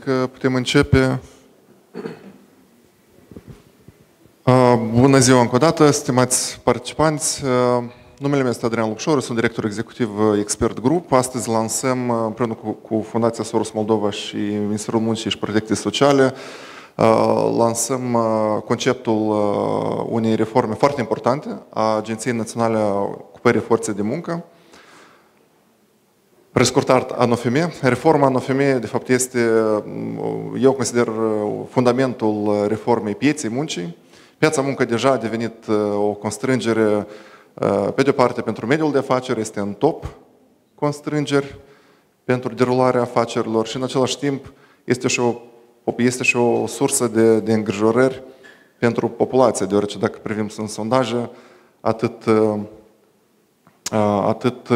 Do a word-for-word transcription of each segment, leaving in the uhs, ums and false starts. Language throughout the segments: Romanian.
că putem începe. Bună ziua încă o dată, stimați participanți. Numele meu este Adrian Lupșor, sunt director executiv Expert Group. Astăzi lansăm, împreună cu, cu Fundația Soros Moldova și Ministerul Muncii și Protecției Sociale, lansăm conceptul unei reforme foarte importante a Agenției Naționale a Ocupării Forței de Muncă, prescurtat ANOFM. Reforma ANOFM, de fapt, este, eu consider, fundamentul reformei pieței muncii. Piața muncă deja a devenit o constrângere, pe de o parte, pentru mediul de afaceri, este în top constrângeri pentru derularea afacerilor și, în același timp, este și o, este și o sursă de, de îngrijorări pentru populație, deoarece, dacă privim în sondaje, atât, atât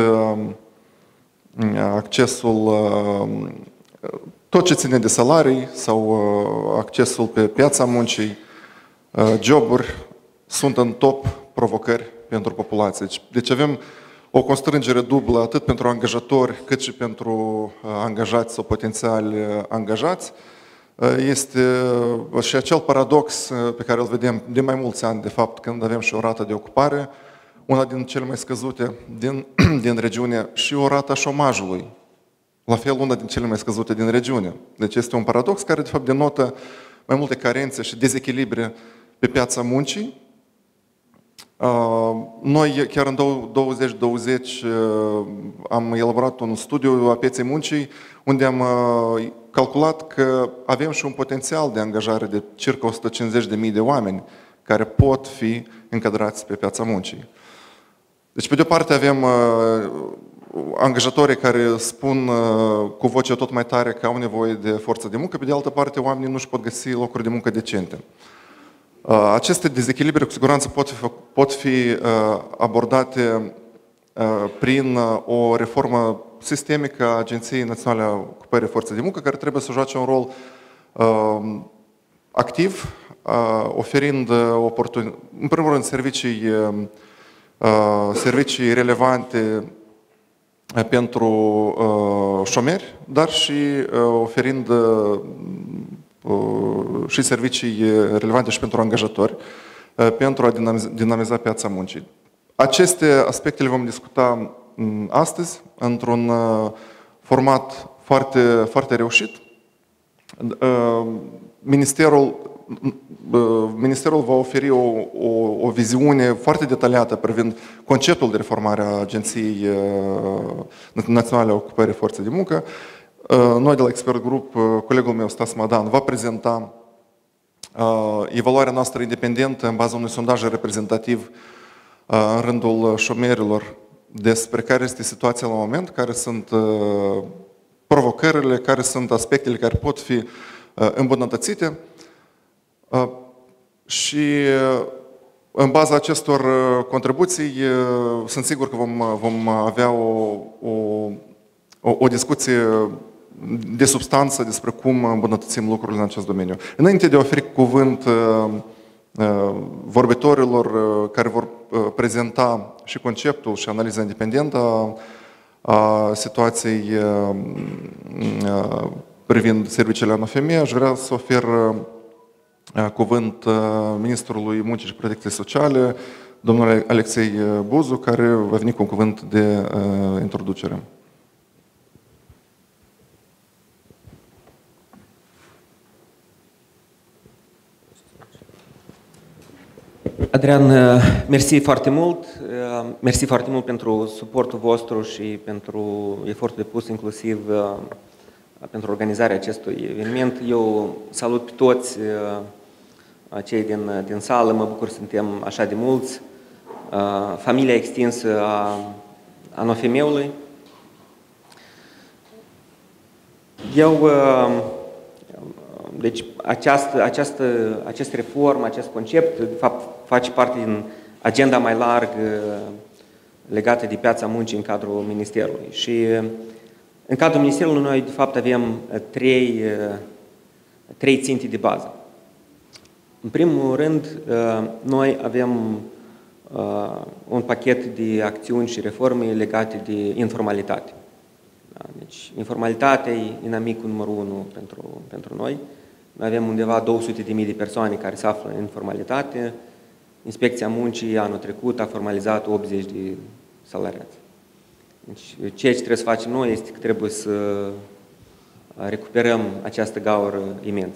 accesul, tot ce ține de salarii sau accesul pe piața muncii, joburi, sunt în top provocări pentru populație. Deci avem o constrângere dublă atât pentru angajatori cât și pentru angajați sau potențiali angajați. Este și acel paradox pe care îl vedem de mai mulți ani, de fapt, când avem și o rată de ocupare, una din cele mai scăzute din, din regiune, și o rată a șomajului, la fel una din cele mai scăzute din regiune. Deci este un paradox care de fapt denotă mai multe carențe și dezechilibre pe piața muncii. Noi chiar în două mii douăzeci am elaborat un studiu a pieței muncii unde am calculat că avem și un potențial de angajare de circa o sută cincizeci de mii de oameni care pot fi încadrați pe piața muncii. Deci, pe de o parte, avem uh, angajatorii care spun uh, cu voce tot mai tare că au nevoie de forță de muncă, pe de altă parte, oamenii nu își pot găsi locuri de muncă decente. Uh, aceste dezechilibre, cu siguranță, pot fi, pot fi uh, abordate uh, prin uh, o reformă sistemică a Agenției Naționale a Ocupării Forței de Muncă, care trebuie să joace un rol uh, activ, uh, oferind uh, oportun... în primul rând, servicii uh, servicii relevante pentru șomeri, dar și oferind și servicii relevante și pentru angajatori, pentru a dinamiza piața muncii. Aceste aspecte le vom discuta astăzi într-un format foarte, foarte reușit. Ministerul Ministerul va oferi o, o, o viziune foarte detaliată privind conceptul de reformare a Agenției Naționale a Ocupării Forței de Muncă. Noi de la Expert Group, colegul meu Stas Madan va prezenta evaluarea noastră independentă în baza unui sondaj reprezentativ în rândul șomerilor despre care este situația la moment, care sunt provocările, care sunt aspectele care pot fi îmbunătățite. Și în baza acestor contribuții sunt sigur că vom, vom avea o, o, o discuție de substanță despre cum îmbunătățim lucrurile în acest domeniu. Înainte de a oferi cuvânt vorbitorilor care vor prezenta și conceptul și analiza independentă a, a situației privind serviciile ANOFM, aș vrea să ofer cuvânt Ministrului Muncii și Protecției Sociale, domnul Alexei Buzu, care va veni cu un cuvânt de uh, introducere. Adrian, mersi foarte mult. Mersi foarte mult pentru suportul vostru și pentru efortul depus, inclusiv pentru organizarea acestui eveniment. Eu salut pe toți cei din, din sală, mă bucur că suntem așa de mulți, familia extinsă a ANOFM-ului. Eu, deci această, această, acest reform, acest concept, de fapt, face parte din agenda mai largă legată de piața muncii în cadrul Ministerului. Și în cadrul Ministerului noi, de fapt, avem trei, trei ținte de bază. În primul rând, noi avem un pachet de acțiuni și reforme legate de informalitate. Da? Deci, informalitatea e inamicul numărul unu pentru, pentru noi. Noi avem undeva două sute de mii de persoane care se află în informalitate. Inspecția Muncii anul trecut a formalizat optzeci de salariați. Deci, ceea ce trebuie să facem noi este că trebuie să recuperăm această gaură imensă.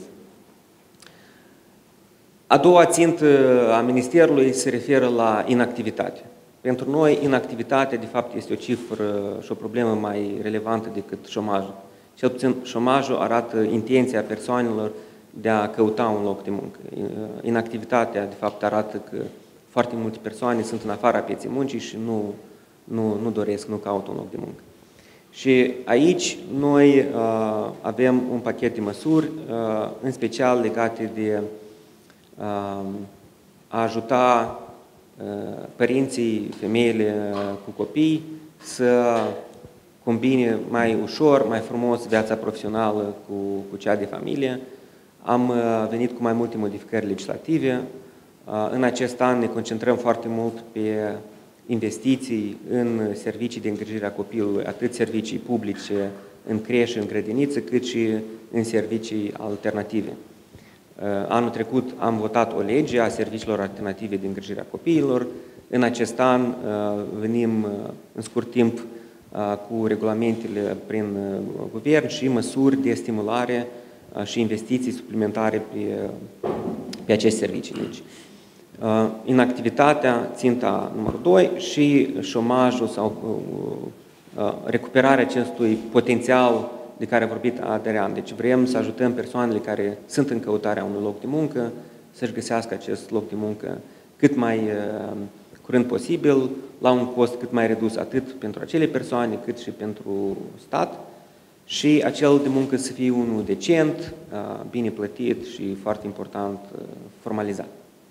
A doua țintă a Ministerului se referă la inactivitate. Pentru noi, inactivitatea, de fapt, este o cifră și o problemă mai relevantă decât șomajul. Cel puțin, șomajul arată intenția persoanelor de a căuta un loc de muncă. Inactivitatea, de fapt, arată că foarte multe persoane sunt în afara pieței muncii și nu, nu, nu doresc, nu caută un loc de muncă. Și aici noi uh, avem un pachet de măsuri, uh, în special legate de uh, a ajuta uh, părinții, femeile uh, cu copii să combine mai ușor, mai frumos viața profesională cu, cu cea de familie. Am uh, venit cu mai multe modificări legislative. Uh, în acest an ne concentrăm foarte mult pe investiții în servicii de îngrijire a copilului, atât servicii publice în creșă, în grădiniță, cât și în servicii alternative. Anul trecut am votat o lege a serviciilor alternative de îngrijire a copiilor. În acest an venim în scurt timp cu regulamentele prin guvern și măsuri de stimulare și investiții suplimentare pe, pe aceste servicii. Deci, inactivitatea, ținta numărul doi, și șomajul sau recuperarea acestui potențial de care a vorbit Adrian. Deci vrem să ajutăm persoanele care sunt în căutarea unui loc de muncă să-și găsească acest loc de muncă cât mai curând posibil, la un cost cât mai redus, atât pentru acele persoane, cât și pentru stat, și acel de muncă să fie unul decent, bine plătit și, foarte important, formalizat.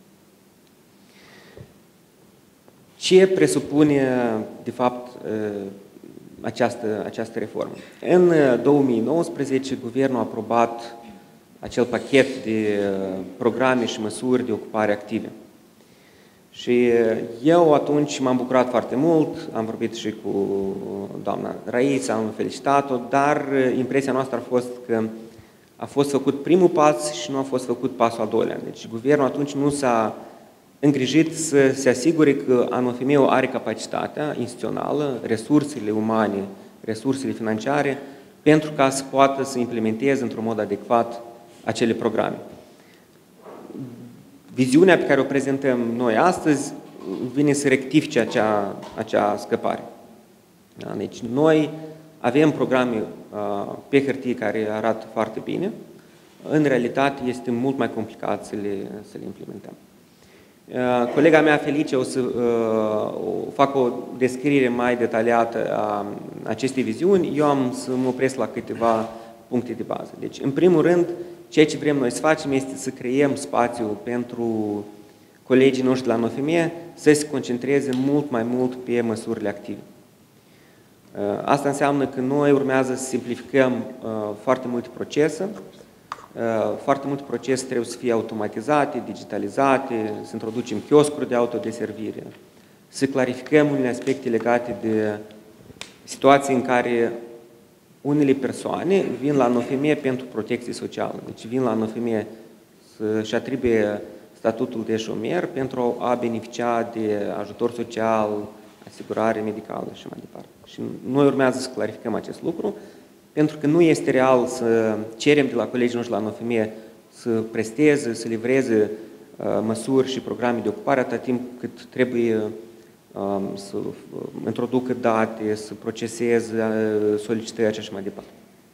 Ce presupune, de fapt, această, această reformă? În două mii nouăsprezece, Guvernul a aprobat acel pachet de programe și măsuri de ocupare active. Și eu atunci m-am bucurat foarte mult, am vorbit și cu doamna Raisa, am felicitat-o, dar impresia noastră a fost că a fost făcut primul pas și nu a fost făcut pasul al doilea. Deci Guvernul atunci nu s-a îngrijit să se asigure că A N O F M-ul are capacitatea instituțională, resursele umane, resursele financiare, pentru ca să poată să implementeze într-un mod adecvat acele programe. Viziunea pe care o prezentăm noi astăzi vine să rectifice acea, acea scăpare. Da? Deci noi avem programe uh, pe hârtie care arată foarte bine, în realitate este mult mai complicat să le, să le implementăm. Uh, colega mea, Felice, o să uh, o fac o descriere mai detaliată a acestei viziuni. Eu am să mă opresc la câteva puncte de bază. Deci, în primul rând, ceea ce vrem noi să facem este să creăm spațiu pentru colegii noștri la N O F M să se concentreze mult mai mult pe măsurile active. Asta înseamnă că noi urmează să simplificăm foarte multe procese. Foarte multe procese trebuie să fie automatizate, digitalizate, să introducem chioscuri de autodeservire, să clarificăm unele aspecte legate de situații în care unele persoane vin la N O F M pentru protecție socială. Deci vin la N O F M să-și atribuie statutul de șomer pentru a beneficia de ajutor social, asigurare medicală și mai departe. Și noi urmează să clarificăm acest lucru, pentru că nu este real să cerem de la colegii noștri la N O F M să presteze, să livreze măsuri și programe de ocupare atât timp cât trebuie să introducă date, să proceseze solicitări și așa mai departe.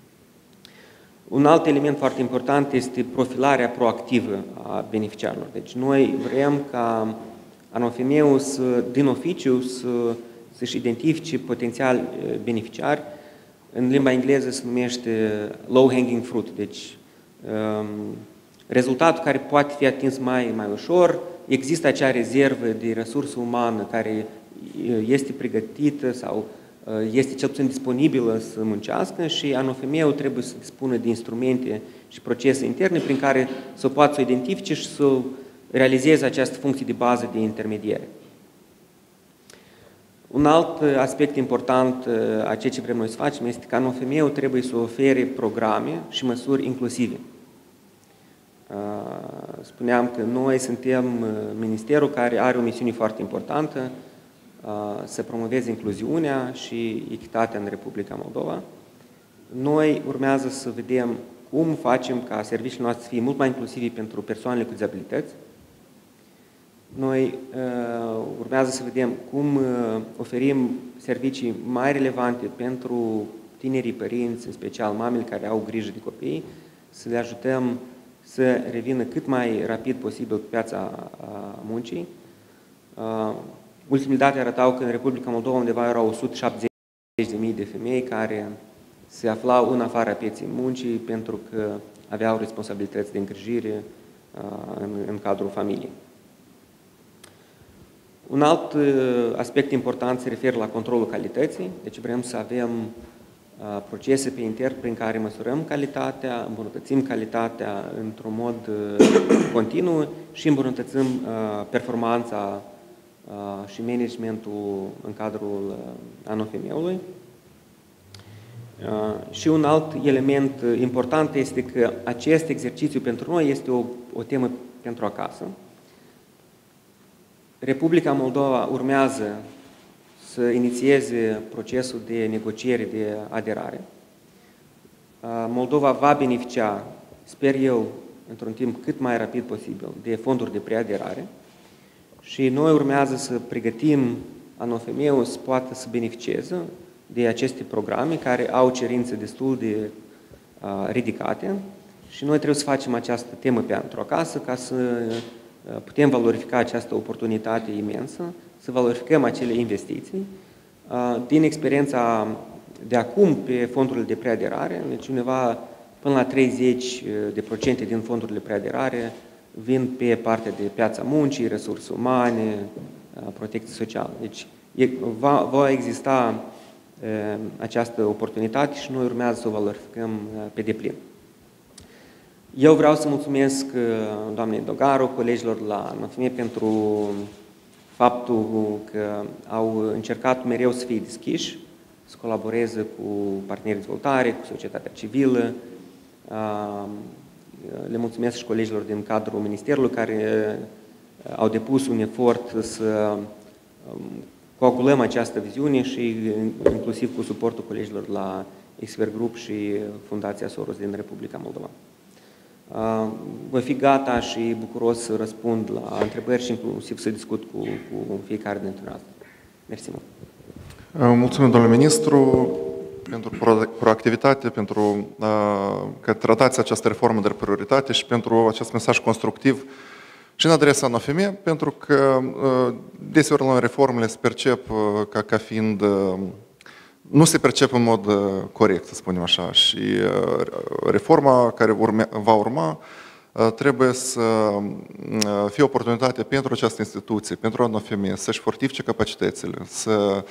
Un alt element foarte important este profilarea proactivă a beneficiarilor. Deci noi vrem ca A N O F M-ul să, din oficiu să, să-și identifice potențial beneficiari. În limba engleză se numește low-hanging fruit, deci um, rezultatul care poate fi atins mai, mai ușor. Există acea rezervă de resursă umană care este pregătită sau este cel puțin disponibilă să muncească și A N O F M-ul trebuie să dispună de instrumente și procese interne prin care să poată să o identifice și să realizeze această funcție de bază de intermediere. Un alt aspect important a ceea ce vrem noi să facem este că N F M-ul trebuie să ofere programe și măsuri inclusive. Spuneam că noi suntem ministerul care are o misiune foarte importantă să promoveze incluziunea și echitatea în Republica Moldova. Noi urmează să vedem cum facem ca serviciile noastre să fie mult mai inclusive pentru persoanele cu dizabilități. Noi uh, urmează să vedem cum uh, oferim servicii mai relevante pentru tinerii părinți, în special mamele care au grijă de copii, să le ajutăm să revină cât mai rapid posibil pe piața uh, muncii. Uh, ultimele date arătau că în Republica Moldova undeva erau o sută șaptezeci de mii de femei care se aflau în afara pieței muncii pentru că aveau responsabilități de îngrijire uh, în, în cadrul familiei. Un alt aspect important se referă la controlul calității, deci vrem să avem procese pe intern prin care măsurăm calitatea, îmbunătățim calitatea într-un mod continuu și îmbunătățim performanța și managementul în cadrul N F M-ului. Și un alt element important este că acest exercițiu pentru noi este o, o temă pentru acasă. Republica Moldova urmează să inițieze procesul de negociere de aderare. Moldova va beneficia, sper eu, într-un timp cât mai rapid posibil, de fonduri de preaderare și noi urmează să pregătim N F M-ul să poată să beneficieze de aceste programe care au cerințe destul de ridicate și noi trebuie să facem această temă pentru acasă ca să putem valorifica această oportunitate imensă, să valorificăm acele investiții. Din experiența de acum pe fondurile de preaderare, deci undeva până la treizeci de procente din fondurile de preaderare vin pe partea de piața muncii, resurse umane, protecție socială. Deci va, va exista această oportunitate și noi urmează să o valorificăm pe deplin. Eu vreau să mulțumesc doamnei Dogaru, colegilor la N F M pentru faptul că au încercat mereu să fie deschiși, să colaboreze cu partenerii de dezvoltare, cu societatea civilă. Le mulțumesc și colegilor din cadrul Ministerului care au depus un efort să coagulăm această viziune și inclusiv cu suportul colegilor la Expert Group și Fundația Soros din Republica Moldova. Voi fi gata și bucuros să răspund la întrebări și inclusiv să discut cu, cu fiecare dintre noastre. Mersi mult. Mulțumim, domnule ministru, pentru proactivitate, pentru că tratați această reformă de prioritate și pentru acest mesaj constructiv și în adresa N F M, pentru că deseori la reformele se percep ca, ca fiind, nu se percep în mod corect, să spunem așa, și reforma care urme, va urma trebuie să fie o oportunitate pentru această instituție, pentru N F M, să-și fortifice capacitățile, să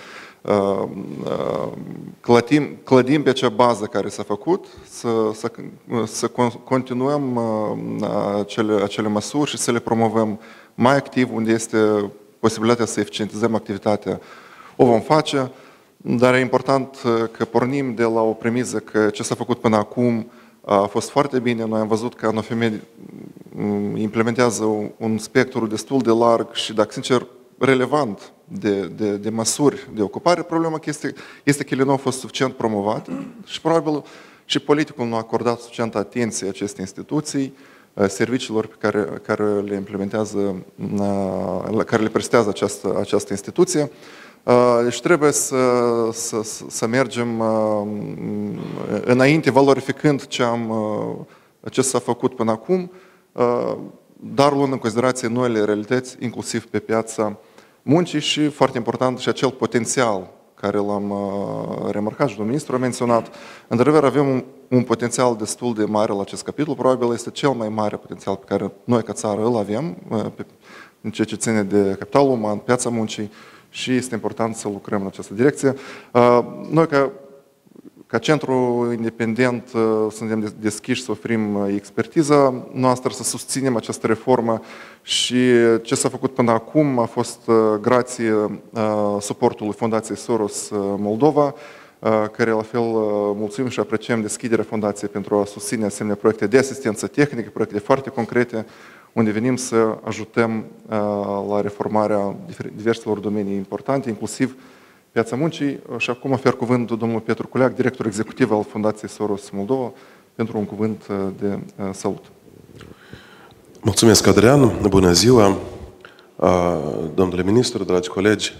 clădim, clădim pe acea bază care s-a făcut, să, să, să continuăm acele, acele măsuri și să le promovăm mai activ, unde este posibilitatea să eficientizăm activitatea, o vom face, dar e important că pornim de la o premiză că ce s-a făcut până acum a fost foarte bine. Noi am văzut că N F M implementează un spectru destul de larg și, dacă sincer, relevant de, de, de măsuri de ocupare. Problema este, este că ele nu au fost suficient promovate și probabil și politicul nu a acordat suficientă atenție acestei instituții, serviciilor pe care, care le implementează, care le prestează această, această instituție. Deci trebuie să, să, să mergem înainte, valorificând ce, am, ce s-a făcut până acum, dar luând în considerație noile realități, inclusiv pe piața muncii și, foarte important, și acel potențial care l-am remarcat și domnul ministru a menționat. Într-adevăr, avem un, un potențial destul de mare la acest capitol, probabil este cel mai mare potențial pe care noi ca țară îl avem, pe, în ceea ce ține de capitalul uman, piața muncii, și este important să lucrăm în această direcție. Noi, ca Ca centru independent suntem deschiși să oferim expertiza noastră, să susținem această reformă și ce s-a făcut până acum a fost grație suportului Fundației Soros Moldova, care la fel mulțumim și apreciem deschiderea Fundației pentru a susține asemenea proiecte de asistență tehnică, proiecte foarte concrete, unde venim să ajutăm la reformarea diverselor domenii importante, inclusiv piața muncii. Și acum ofer cuvântul domnul Petru Culeac, director executiv al Fundației Soros Moldova, pentru un cuvânt de salut. Mulțumesc, Adrian. Bună ziua, domnule ministru, dragi colegi.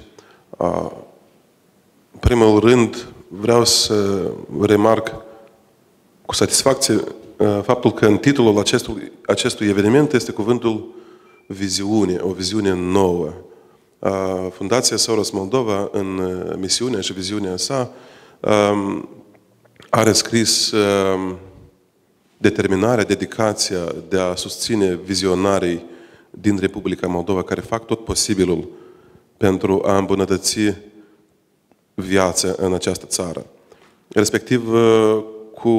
În primul rând, vreau să remarc cu satisfacție faptul că în titlul acestui, acestui eveniment este cuvântul viziune, o viziune nouă. Fundația Soros Moldova, în misiunea și viziunea sa, are scris determinarea, dedicația de a susține vizionarii din Republica Moldova care fac tot posibilul pentru a îmbunătăți viața în această țară. Respectiv, cu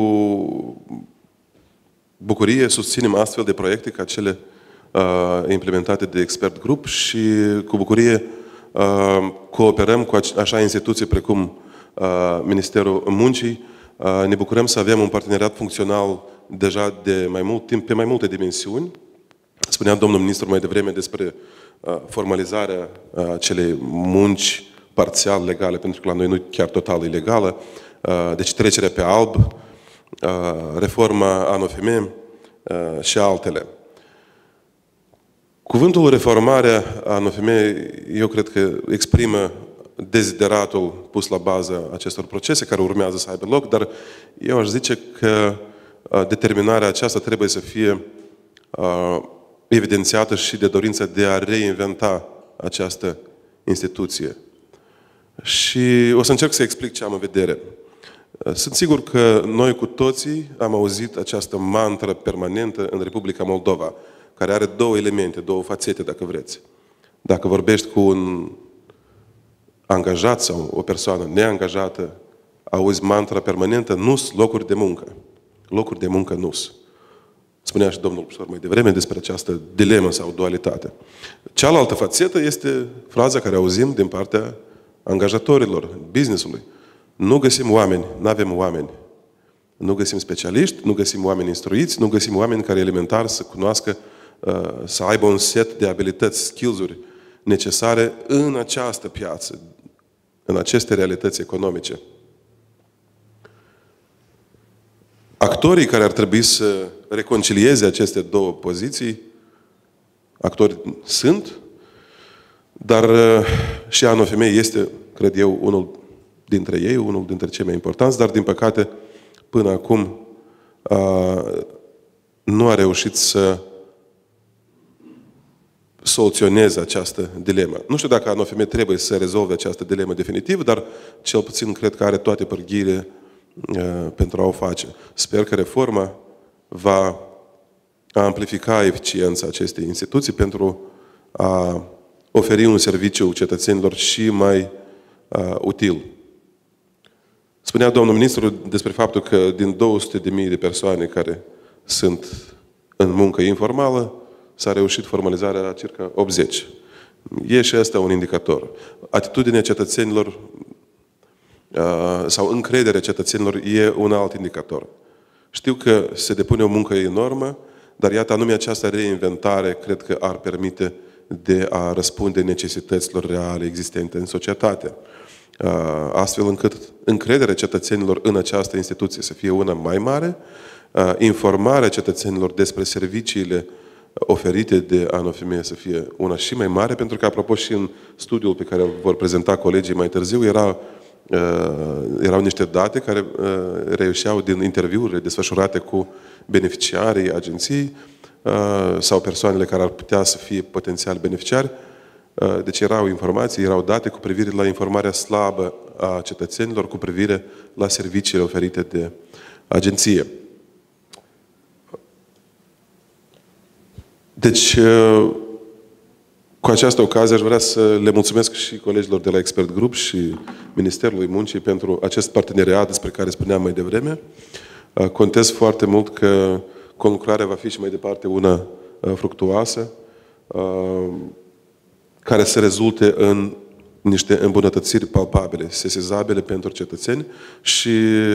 bucurie susținem astfel de proiecte ca cele uh, implementate de Expert Group și cu bucurie uh, cooperăm cu așa instituții precum uh, Ministerul Muncii. Uh, ne bucurăm să avem un parteneriat funcțional deja de mai mult timp, pe mai multe dimensiuni. Spunea domnul ministru mai devreme despre uh, formalizarea uh, acelei munci parțial legale, pentru că la noi nu chiar total ilegală, uh, deci trecerea pe alb, reforma A N O F M și altele. Cuvântul reformarea A N O F M, eu cred că exprimă dezideratul pus la bază acestor procese care urmează să aibă loc, dar eu aș zice că determinarea aceasta trebuie să fie evidențiată și de dorința de a reinventa această instituție. Și o să încerc să explic ce am în vedere. Sunt sigur că noi cu toții am auzit această mantră permanentă în Republica Moldova, care are două elemente, două fațete, dacă vreți. Dacă vorbești cu un angajat sau o persoană neangajată, auzi mantra permanentă, nu-s locuri de muncă. Locuri de muncă nu-s. Spunea și domnul profesor mai devreme despre această dilemă sau dualitate. Cealaltă fațetă este fraza care auzim din partea angajatorilor, business-ului. Nu găsim oameni, nu avem oameni. Nu găsim specialiști, nu găsim oameni instruiți, nu găsim oameni care elementar să cunoască, să aibă un set de abilități, skills-uri necesare în această piață, în aceste realități economice. Actorii care ar trebui să reconcilieze aceste două poziții, actori sunt, dar și A N O F M este, cred eu, unul dintre ei, unul dintre cei mai importanți, dar din păcate, până acum, nu a reușit să soluționeze această dilemă. Nu știu dacă A N O F M trebuie să rezolve această dilemă definitiv, dar cel puțin cred că are toate pârghiile pentru a o face. Sper că reforma va amplifica eficiența acestei instituții pentru a oferi un serviciu cetățenilor și mai uh, util. Spunea domnul ministru despre faptul că din două sute de mii de persoane care sunt în muncă informală, s-a reușit formalizarea la circa optzeci. E și asta un indicator. Atitudinea cetățenilor sau încrederea cetățenilor e un alt indicator. Știu că se depune o muncă enormă, dar iată, anume această reinventare cred că ar permite de a răspunde necesităților reale existente în societate. Astfel încât încrederea cetățenilor în această instituție să fie una mai mare, informarea cetățenilor despre serviciile oferite de A N O F M să fie una și mai mare, pentru că, apropo, și în studiul pe care îl vor prezenta colegii mai târziu, era, erau niște date care reușeau din interviurile desfășurate cu beneficiarii agenției sau persoanele care ar putea să fie potențial beneficiari. Deci erau informații, erau date cu privire la informarea slabă a cetățenilor cu privire la serviciile oferite de agenție. Deci, Cu această ocazie aș vrea să le mulțumesc și colegilor de la Expert Group și Ministerului Muncii pentru acest parteneriat despre care spuneam mai devreme. Contez foarte mult că conlucrarea va fi și mai departe una fructuoasă, care să rezulte în niște îmbunătățiri palpabile, sesizabile pentru cetățeni și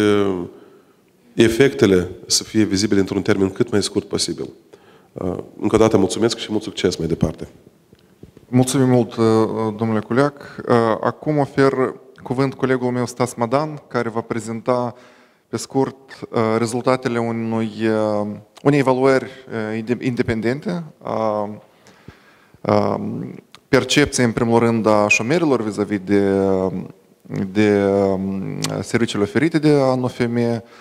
efectele să fie vizibile într-un termen cât mai scurt posibil. Încă o dată mulțumesc și mult succes mai departe. Mulțumim mult, domnule Culeac. Acum ofer cuvânt colegul meu Stas Madan, care va prezenta pe scurt rezultatele unui, unei evaluări independente a, a percepției, în primul rând, a șomerilor vis-a-vis de, de serviciile oferite de A N O F M.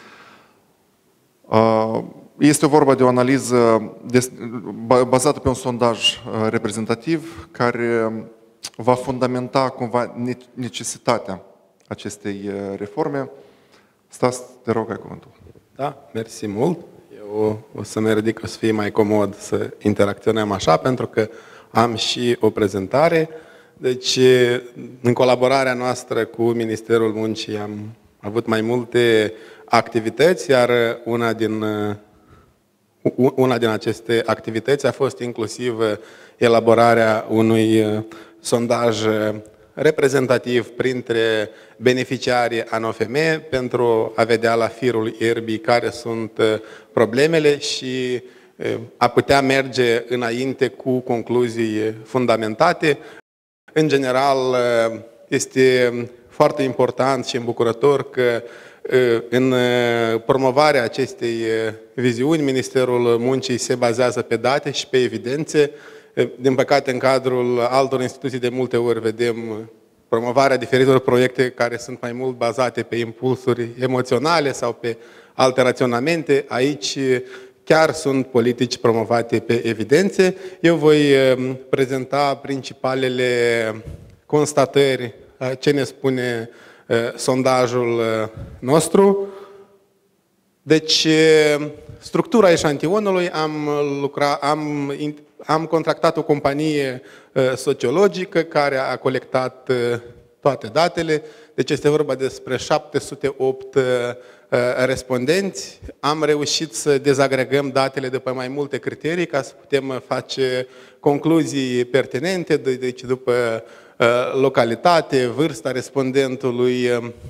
Este vorba de o analiză bazată pe un sondaj reprezentativ care va fundamenta cumva necesitatea acestei reforme. Stas, te rog, ai cuvântul. Da, mersi mult. Eu o să mă ridic, o să fie mai comod să interacționăm așa, pentru că am și o prezentare. Deci, în colaborarea noastră cu Ministerul Muncii am avut mai multe activități, iar una din, una din aceste activități a fost inclusiv elaborarea unui sondaj reprezentativ printre beneficiarii A N O F M pentru a vedea la firul ierbii care sunt problemele și a putea merge înainte cu concluzii fundamentate. În general, este foarte important și îmbucurător că în promovarea acestei viziuni, Ministerul Muncii se bazează pe date și pe evidențe. Din păcate, în cadrul altor instituții, de multe ori vedem promovarea diferitor proiecte care sunt mai mult bazate pe impulsuri emoționale sau pe alte raționamente. Aici chiar sunt politici promovate pe evidențe. Eu voi prezenta principalele constatări, ce ne spune sondajul nostru. Deci, structura eșantionului, am, lucrat, am, am contractat o companie sociologică care a colectat toate datele. Deci este vorba despre șapte sute opt respondenți. Am reușit să dezagregăm datele după mai multe criterii ca să putem face concluzii pertinente, deci după localitate, vârsta respondentului,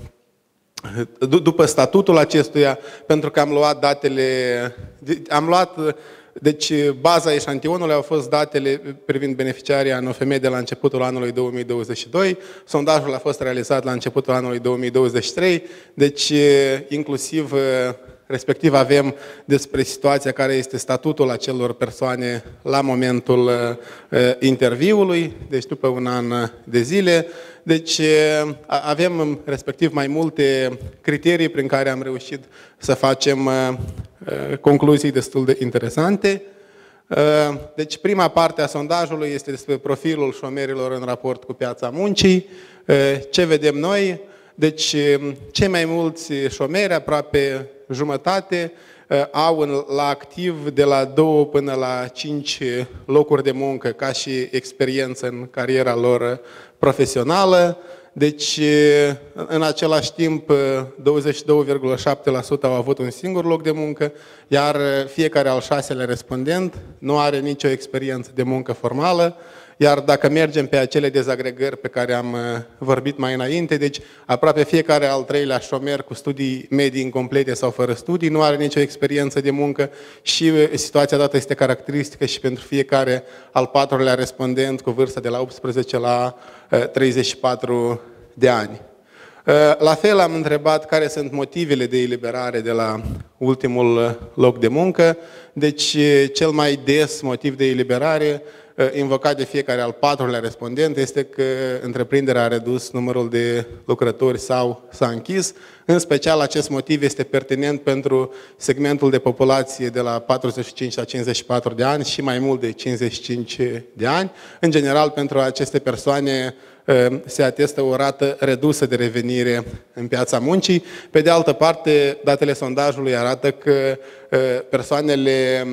după statutul acestuia, pentru că am luat datele, am luat, deci baza eșantionului au fost datele privind beneficiarii A N O F M de la începutul anului două mii douăzeci și doi, sondajul a fost realizat la începutul anului două mii douăzeci și trei, deci inclusiv respectiv avem despre situația care este statutul acelor persoane la momentul interviului, deci după un an de zile. Deci avem respectiv mai multe criterii prin care am reușit să facem concluzii destul de interesante. Deci prima parte a sondajului este despre profilul șomerilor în raport cu piața muncii. Ce vedem noi? Deci cei mai mulți șomeri, aproape jumătate, au la activ de la două până la cinci locuri de muncă ca și experiență în cariera lor profesională. Deci, în același timp, douăzeci și doi virgulă șapte la sută au avut un singur loc de muncă, iar fiecare al șaselea respondent nu are nicio experiență de muncă formală. Iar dacă mergem pe acele dezagregări pe care am vorbit mai înainte, deci aproape fiecare al treilea șomer cu studii medii incomplete sau fără studii nu are nicio experiență de muncă și situația dată este caracteristică și pentru fiecare al patrulea respondent cu vârsta de la optsprezece la treizeci și patru de ani. La fel am întrebat care sunt motivele de eliberare de la ultimul loc de muncă. Deci cel mai des motiv de eliberare invocat de fiecare al patrulea respondent este că întreprinderea a redus numărul de lucrători sau s-a închis. În special, acest motiv este pertinent pentru segmentul de populație de la patruzeci și cinci la cincizeci și patru de ani și mai mult de cincizeci și cinci de ani. În general, pentru aceste persoane, se atestă o rată redusă de revenire în piața muncii. Pe de altă parte, datele sondajului arată că persoanele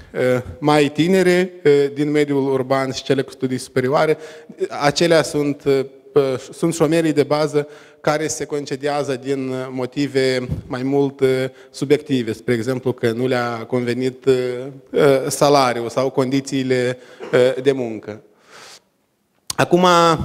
mai tinere din mediul urban și cele cu studii superioare, acelea sunt, sunt șomerii de bază care se concediază din motive mai mult subiective, spre exemplu că nu le-a convenit salariul sau condițiile de muncă. Acum,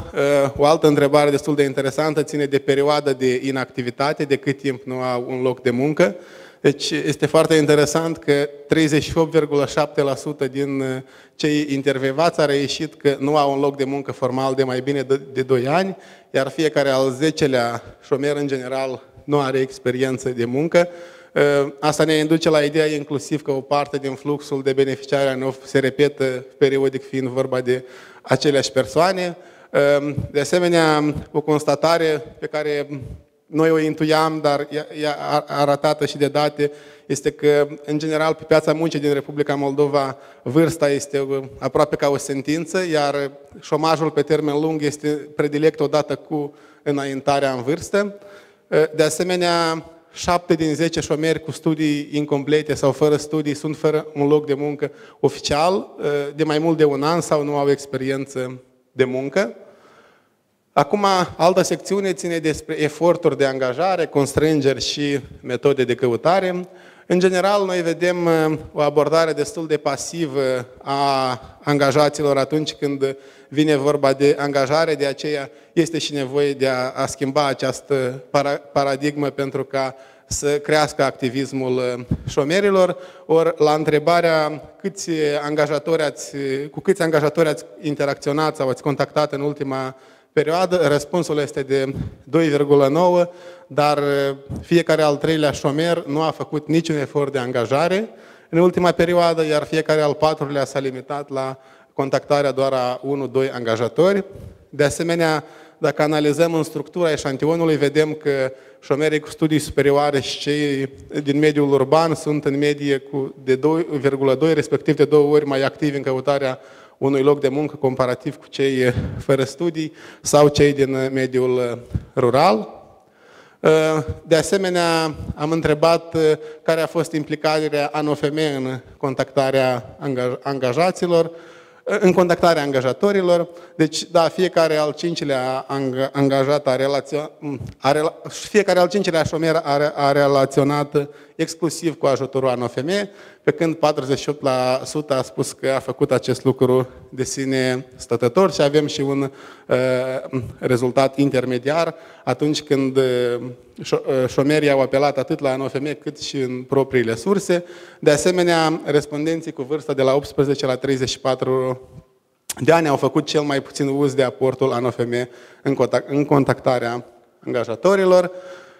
o altă întrebare destul de interesantă ține de perioada de inactivitate, de cât timp nu au un loc de muncă. Deci este foarte interesant că treizeci și opt virgulă șapte la sută din cei intervievați a reieșit că nu au un loc de muncă formal de mai bine de doi ani, iar fiecare al zecelea șomer în general nu are experiență de muncă. Asta ne induce la ideea inclusiv că o parte din fluxul de beneficiari a N O F se repetă periodic fiind vorba de aceleași persoane. De asemenea, o constatare pe care noi o intuiam, dar ea arătată și de date, este că, în general, pe piața muncii din Republica Moldova, vârsta este aproape ca o sentință, iar șomajul pe termen lung este predilect odată cu înaintarea în vârstă. De asemenea, șapte din zece șomeri cu studii incomplete sau fără studii sunt fără un loc de muncă oficial, de mai mult de un an sau nu au experiență de muncă. Acum, altă secțiune ține despre eforturi de angajare, constrângeri și metode de căutare. În general, noi vedem o abordare destul de pasivă a angajaților atunci când vine vorba de angajare, de aceea este și nevoie de a, a schimba această paradigmă pentru ca să crească activismul șomerilor. Ori la întrebarea câți angajatori ați, cu câți angajatori ați interacționat sau ați contactat în ultima perioadă, răspunsul este de doi virgulă nouă, dar fiecare al treilea șomer nu a făcut niciun efort de angajare în ultima perioadă, iar fiecare al patrulea s-a limitat la contactarea doar a unu doi angajatori. De asemenea, dacă analizăm în structura eșantionului, vedem că șomerii cu studii superioare și cei din mediul urban sunt în medie cu de doi virgulă doi, respectiv de două ori mai activi în căutarea unui loc de muncă comparativ cu cei fără studii sau cei din mediul rural. De asemenea, am întrebat care a fost implicarea A N O F M în contactarea angajaților, în contactarea angajatorilor. Deci, da, fiecare al cincilea angajat a relaționat, a rela, fiecare al cincilea șomer a, a relaționat exclusiv cu ajutorul A N O F M, pe când patruzeci și opt la sută a spus că a făcut acest lucru de sine stătător și avem și un uh, rezultat intermediar atunci când uh, șomerii au apelat atât la A N O F M cât și în propriile surse. De asemenea, respondenții cu vârsta de la optsprezece la treizeci și patru de ani au făcut cel mai puțin uz de aportul A N O F M în, contact, în contactarea angajatorilor.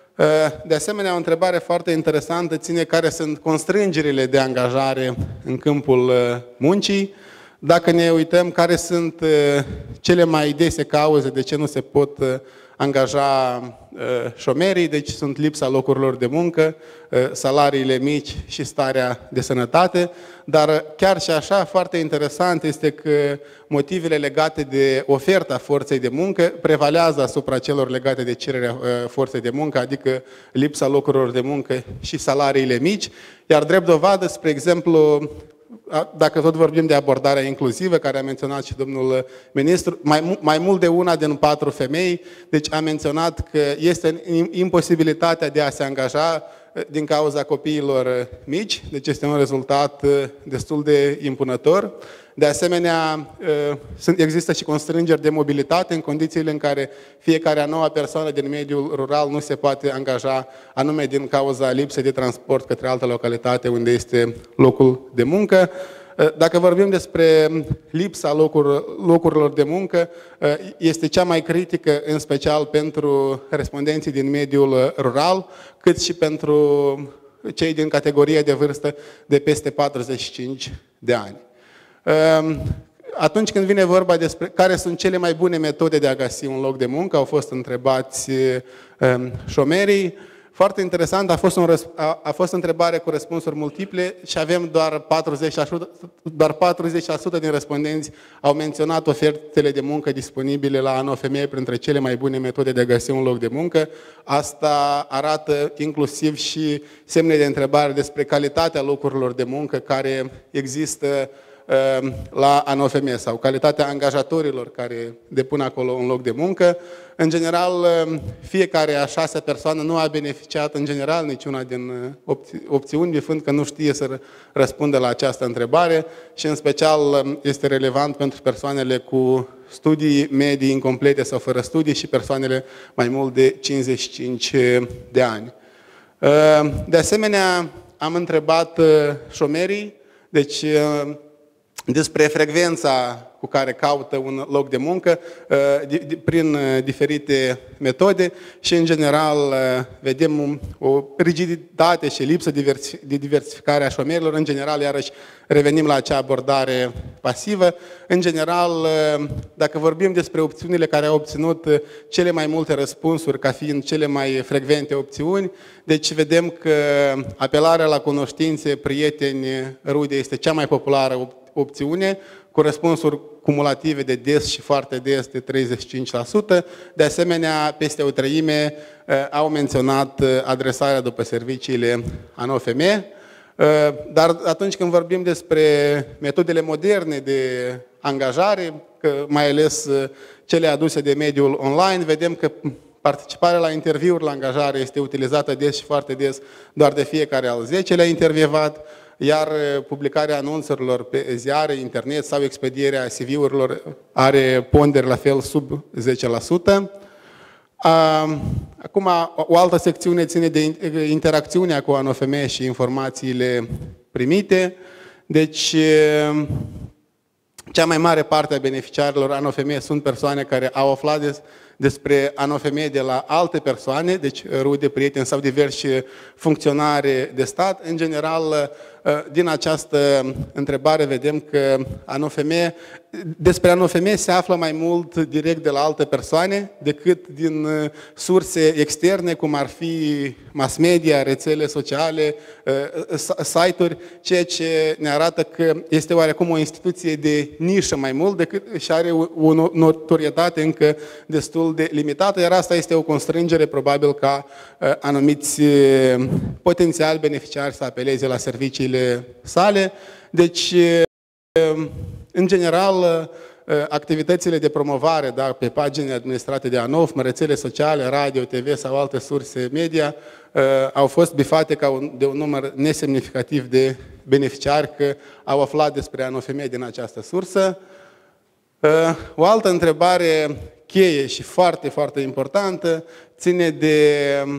De asemenea, o întrebare foarte interesantă ține care sunt constrângerile de angajare în câmpul muncii. Dacă ne uităm care sunt cele mai dese cauze de ce nu se pot angaja șomerii, deci sunt lipsa locurilor de muncă, salariile mici și starea de sănătate, dar chiar și așa, foarte interesant este că motivele legate de oferta forței de muncă prevalează asupra celor legate de cererea forței de muncă, adică lipsa locurilor de muncă și salariile mici, iar drept dovadă, spre exemplu, dacă tot vorbim de abordarea inclusivă, care a menționat și domnul ministru, mai, mai mult de una din patru femei, deci a menționat că este imposibilitatea de a se angaja din cauza copiilor mici, deci este un rezultat destul de impunător. De asemenea, există și constrângeri de mobilitate în condițiile în care fiecare a noua persoană din mediul rural nu se poate angaja anume din cauza lipsei de transport către altă localitate unde este locul de muncă. Dacă vorbim despre lipsa locurilor de muncă, este cea mai critică în special pentru respondenții din mediul rural, cât și pentru cei din categoria de vârstă de peste patruzeci și cinci de ani. Atunci când vine vorba despre care sunt cele mai bune metode de a găsi un loc de muncă, au fost întrebați șomerii. foarte interesant, a fost, un, a, a fost întrebare cu răspunsuri multiple și avem doar patruzeci la sută, doar patruzeci la sută din respondenți au menționat ofertele de muncă disponibile la ANOFM printre cele mai bune metode de a găsi un loc de muncă. Asta arată inclusiv și semne de întrebare despre calitatea locurilor de muncă care există la ANOFM sau calitatea angajatorilor care depun acolo un loc de muncă. În general, fiecare a șasea persoană nu a beneficiat în general niciuna din opțiuni, bifând că nu știe să răspundă la această întrebare și în special este relevant pentru persoanele cu studii medii incomplete sau fără studii și persoanele mai mult de cincizeci și cinci de ani. De asemenea, am întrebat șomerii, deci despre frecvența cu care caută un loc de muncă prin diferite metode și, în general, vedem o rigiditate și lipsă de diversificare a șomerilor. În general, iarăși, revenim la acea abordare pasivă. În general, dacă vorbim despre opțiunile care au obținut cele mai multe răspunsuri ca fiind cele mai frecvente opțiuni, deci vedem că apelarea la cunoștințe, prieteni, rude este cea mai populară opțiune, cu răspunsuri cumulative de des și foarte des de treizeci și cinci la sută. De asemenea, peste o treime au menționat adresarea după serviciile ANOFM. Dar atunci când vorbim despre metodele moderne de angajare, că mai ales cele aduse de mediul online, vedem că participarea la interviuri la angajare este utilizată des și foarte des doar de fiecare al zecelea intervievat, iar publicarea anunțurilor pe ziare, internet sau expedierea C V-urilor are ponderi la fel sub zece la sută. Acum, o altă secțiune ține de interacțiunea cu ANOFM și informațiile primite. Deci, cea mai mare parte a beneficiarilor ANOFM sunt persoane care au aflat des, despre ANOFM de la alte persoane, deci rude, prieteni sau diversi funcționari de stat. În general, din această întrebare vedem că ANOFM, despre ANOFM se află mai mult direct de la alte persoane decât din surse externe, cum ar fi mass media, rețele sociale, site-uri, ceea ce ne arată că este oarecum o instituție de nișă mai mult decât și are o notorietate încă destul de limitată, iar asta este o constrângere probabil ca anumiți potențiali beneficiari să apeleze la serviciile sale. Deci, în general, activitățile de promovare, da, pe pagini administrate de ANOFM, rețele sociale, radio, T V sau alte surse media, au fost bifate ca un, de un număr nesemnificativ de beneficiari că au aflat despre ANOFM din această sursă. O altă întrebare cheie și foarte, foarte importantă ține de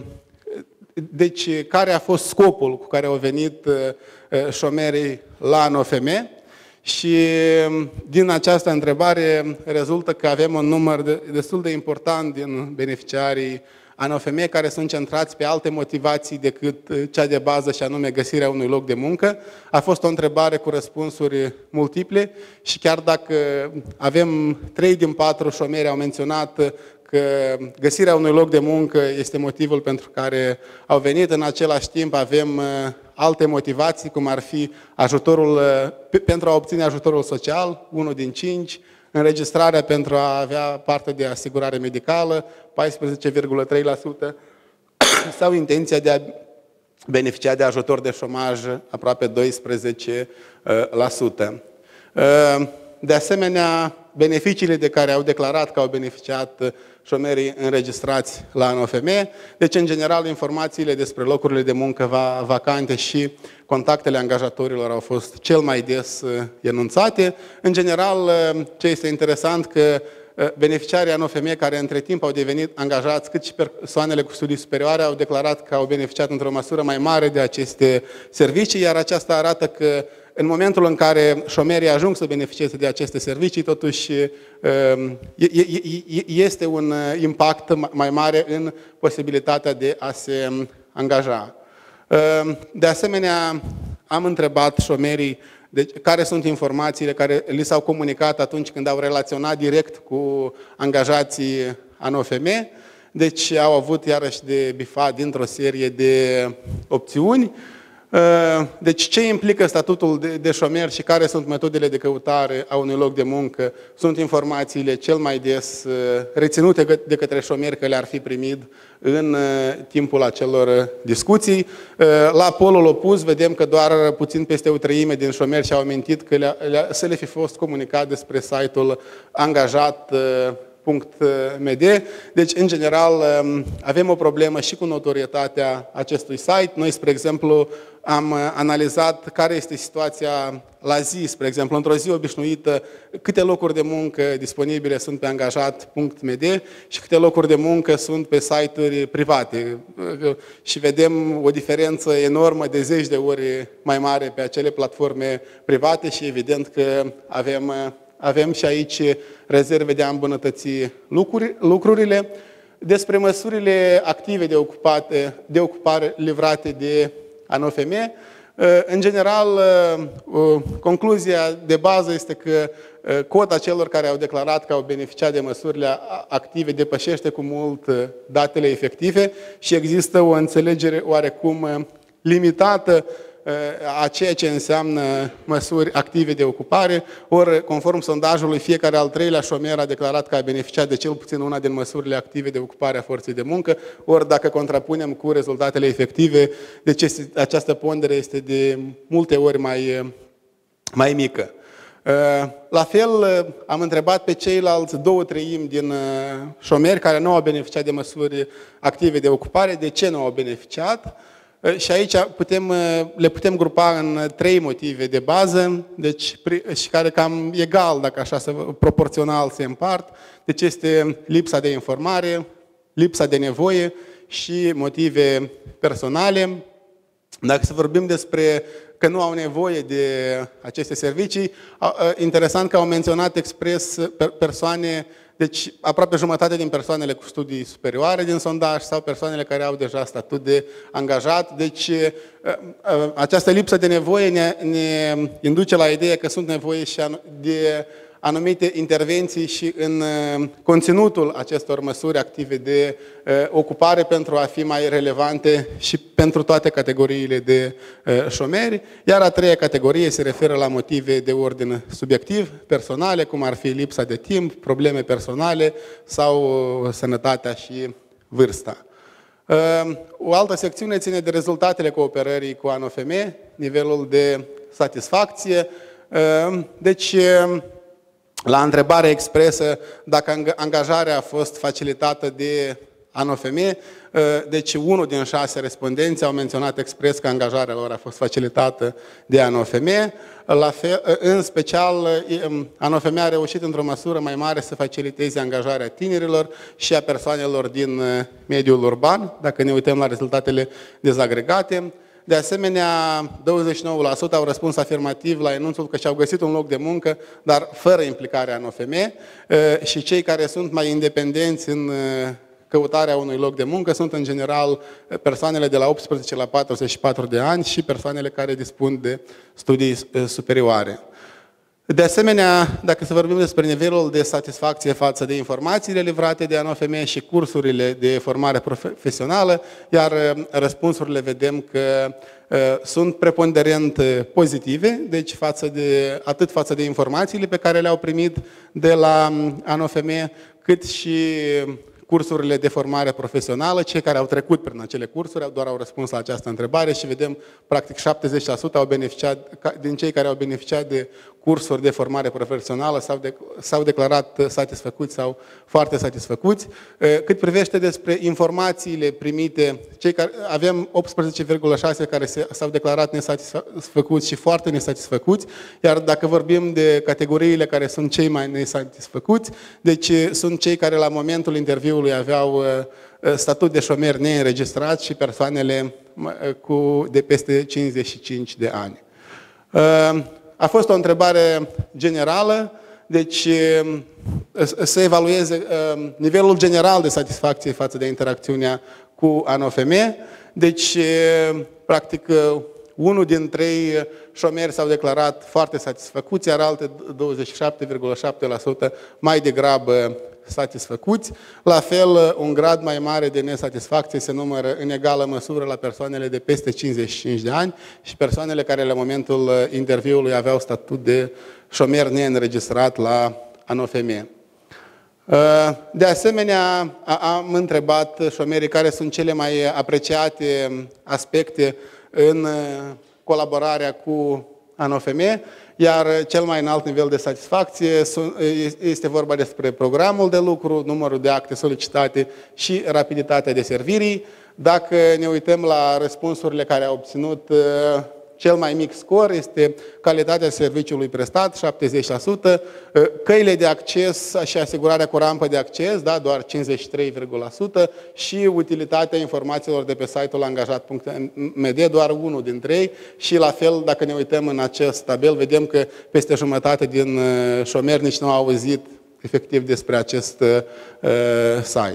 Deci, care a fost scopul cu care au venit șomerii la ANOFM? Și din această întrebare rezultă că avem un număr destul de important din beneficiarii ANOFM care sunt centrați pe alte motivații decât cea de bază și anume găsirea unui loc de muncă. A fost o întrebare cu răspunsuri multiple și chiar dacă avem trei din patru șomeri au menționat că găsirea unui loc de muncă este motivul pentru care au venit. În același timp avem alte motivații, cum ar fi ajutorul pentru a obține ajutorul social, unul din cinci, înregistrarea pentru a avea parte de asigurare medicală, paisprezece virgulă trei la sută, sau intenția de a beneficia de ajutor de șomaj, aproape doisprezece la sută. De asemenea, beneficiile de care au declarat că au beneficiat șomerii înregistrați la ANOFM, deci, în general, informațiile despre locurile de muncă vacante și contactele angajatorilor au fost cel mai des enunțate. În general, ce este interesant că beneficiarii ANOFM care între timp au devenit angajați, cât și persoanele cu studii superioare, au declarat că au beneficiat într-o măsură mai mare de aceste servicii, iar aceasta arată că în momentul în care șomerii ajung să beneficieze de aceste servicii, totuși este un impact mai mare în posibilitatea de a se angaja. De asemenea, am întrebat șomerii deci, care sunt informațiile care li s-au comunicat atunci când au relaționat direct cu angajații ANOFM. deci au avut iarăși de bifat dintr-o serie de opțiuni. Deci ce implică statutul de, de șomer și care sunt metodele de căutare a unui loc de muncă? Sunt informațiile cel mai des reținute de către șomeri că le-ar fi primit în timpul acelor discuții. La polul opus vedem că doar puțin peste o treime din șomeri și-au amintit că le le să le fi fost comunicat despre site-ul angajat punct m d. Deci, în general, avem o problemă și cu notorietatea acestui site. Noi, spre exemplu, am analizat care este situația la zi, spre exemplu, într-o zi obișnuită, câte locuri de muncă disponibile sunt pe angajat punct m d și câte locuri de muncă sunt pe site-uri private. Și vedem o diferență enormă de zeci de ori mai mare pe acele platforme private și evident că avem Avem și aici rezerve de a îmbunătăți lucruri, lucrurile. Despre măsurile active de, ocupate, de ocupare livrate de ANOFM, în general, concluzia de bază este că cota celor care au declarat că au beneficiat de măsurile active depășește cu mult datele efective și există o înțelegere oarecum limitată a ceea ce înseamnă măsuri active de ocupare, ori, conform sondajului, fiecare al treilea șomer a declarat că a beneficiat de cel puțin una din măsurile active de ocupare a forței de muncă, ori dacă contrapunem cu rezultatele efective, deci această pondere este de multe ori mai, mai mică. La fel, am întrebat pe ceilalți două treimi din șomeri care nu au beneficiat de măsuri active de ocupare, de ce nu au beneficiat. Și aici putem, le putem grupa în trei motive de bază, deci, și care cam egal, dacă așa, să, proporțional se împart. Deci este lipsa de informare, lipsa de nevoie și motive personale. Dacă să vorbim despre că nu au nevoie de aceste servicii, interesant că au menționat expres persoane, deci aproape jumătate din persoanele cu studii superioare din sondaj sau persoanele care au deja statut de angajat. Deci această lipsă de nevoie ne, ne induce la ideea că sunt nevoie și de anumite intervenții și în conținutul acestor măsuri active de ocupare pentru a fi mai relevante și pentru toate categoriile de șomeri. Iar a treia categorie se referă la motive de ordin subiectiv, personale, cum ar fi lipsa de timp, probleme personale sau sănătatea și vârsta. O altă secțiune ține de rezultatele cooperării cu ANOFM, nivelul de satisfacție. Deci, la întrebare expresă dacă angajarea a fost facilitată de ANOFM, deci unul din șase respondenți au menționat expres că angajarea lor a fost facilitată de ANOFM. La fel, în special, ANOFM a reușit într-o măsură mai mare să faciliteze angajarea tinerilor și a persoanelor din mediul urban, dacă ne uităm la rezultatele dezagregate. De asemenea, douăzeci și nouă la sută au răspuns afirmativ la enunțul că și-au găsit un loc de muncă, dar fără implicarea ANOFM, și cei care sunt mai independenți în căutarea unui loc de muncă sunt în general persoanele de la optsprezece la patruzeci și patru de ani și persoanele care dispun de studii superioare. De asemenea, dacă să vorbim despre nivelul de satisfacție față de informațiile livrate de ANOFM și cursurile de formare profesională, iar răspunsurile vedem că uh, sunt preponderent pozitive, deci față de, atât față de informațiile pe care le-au primit de la ANOFM, cât și cursurile de formare profesională. Cei care au trecut prin acele cursuri doar au răspuns la această întrebare și vedem, practic, șaptezeci la sută au beneficiat, din cei care au beneficiat de cursuri de formare profesională s-au, de, s-au declarat satisfăcuți sau foarte satisfăcuți. Cât privește despre informațiile primite, cei care, avem optsprezece virgulă șase care s-au declarat nesatisfăcuți și foarte nesatisfăcuți, iar dacă vorbim de categoriile care sunt cei mai nesatisfăcuți, deci sunt cei care la momentul interviului aveau statut de șomer neînregistrat și persoanele cu de peste cincizeci și cinci de ani. A fost o întrebare generală, deci să evalueze nivelul general de satisfacție față de interacțiunea cu ANOFM. Deci, practic, unul din trei șomeri s-au declarat foarte satisfăcuți, iar alte douăzeci și șapte virgulă șapte la sută mai degrabă satisfăcuți. La fel, un grad mai mare de nesatisfacție se numără în egală măsură la persoanele de peste cincizeci și cinci de ani și persoanele care la momentul interviului aveau statut de șomer neînregistrat la ANOFM. De asemenea, am întrebat șomerii care sunt cele mai apreciate aspecte în colaborarea cu ANOFM, iar cel mai înalt nivel de satisfacție este vorba despre programul de lucru, numărul de acte solicitate și rapiditatea de servirii. Dacă ne uităm la răspunsurile care au obținut cel mai mic scor, este calitatea serviciului prestat, șaptezeci la sută, căile de acces și asigurarea cu rampă de acces, da, doar cincizeci și trei la sută și utilitatea informațiilor de pe site-ul angajat punct m d, doar unul dintre ei și la fel, dacă ne uităm în acest tabel, vedem că peste jumătate din șomeri nici nu au auzit efectiv despre acest uh, site.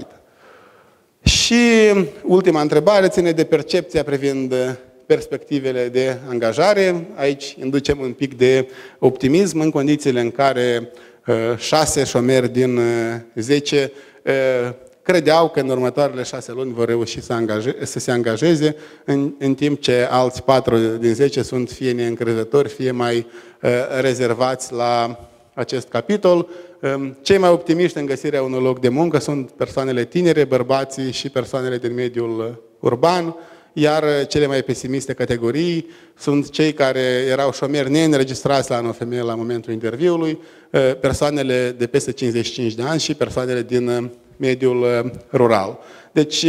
Și ultima întrebare ține de percepția privind perspectivele de angajare. Aici inducem un pic de optimism în condițiile în care șase șomeri din zece credeau că în următoarele șase luni vor reuși să, angaje, să se angajeze, în, în timp ce alți patru din zece sunt fie neîncrezători, fie mai rezervați la acest capitol. Cei mai optimiști în găsirea unui loc de muncă sunt persoanele tinere, bărbații și persoanele din mediul urban, iar cele mai pesimiste categorii sunt cei care erau șomeri neînregistrați la ANOFM la momentul interviului, persoanele de peste cincizeci și cinci de ani și persoanele din mediul rural. Deci,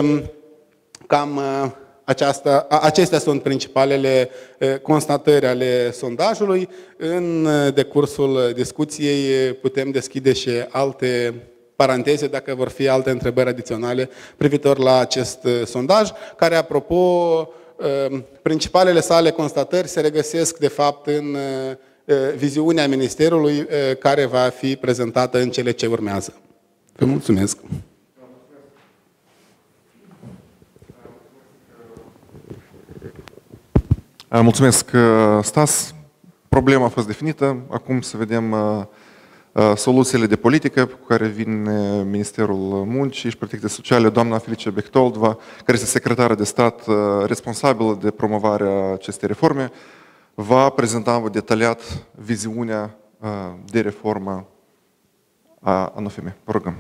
cam aceasta, acestea sunt principalele constatări ale sondajului. În decursul discuției putem deschide și alte paranteze dacă vor fi alte întrebări adiționale privitor la acest sondaj, care, apropo, principalele sale constatări se regăsesc, de fapt, în viziunea Ministerului care va fi prezentată în cele ce urmează. Vă mulțumesc! Mulțumesc, Stas. Problema a fost definită. Acum să vedem soluțiile de politică cu care vine Ministerul Muncii și Protecției Sociale, doamna Felicia Bechtoldova, care este secretară de stat responsabilă de promovarea acestei reforme, va prezenta detaliat viziunea de reformă a ANOFM. Vă rugăm.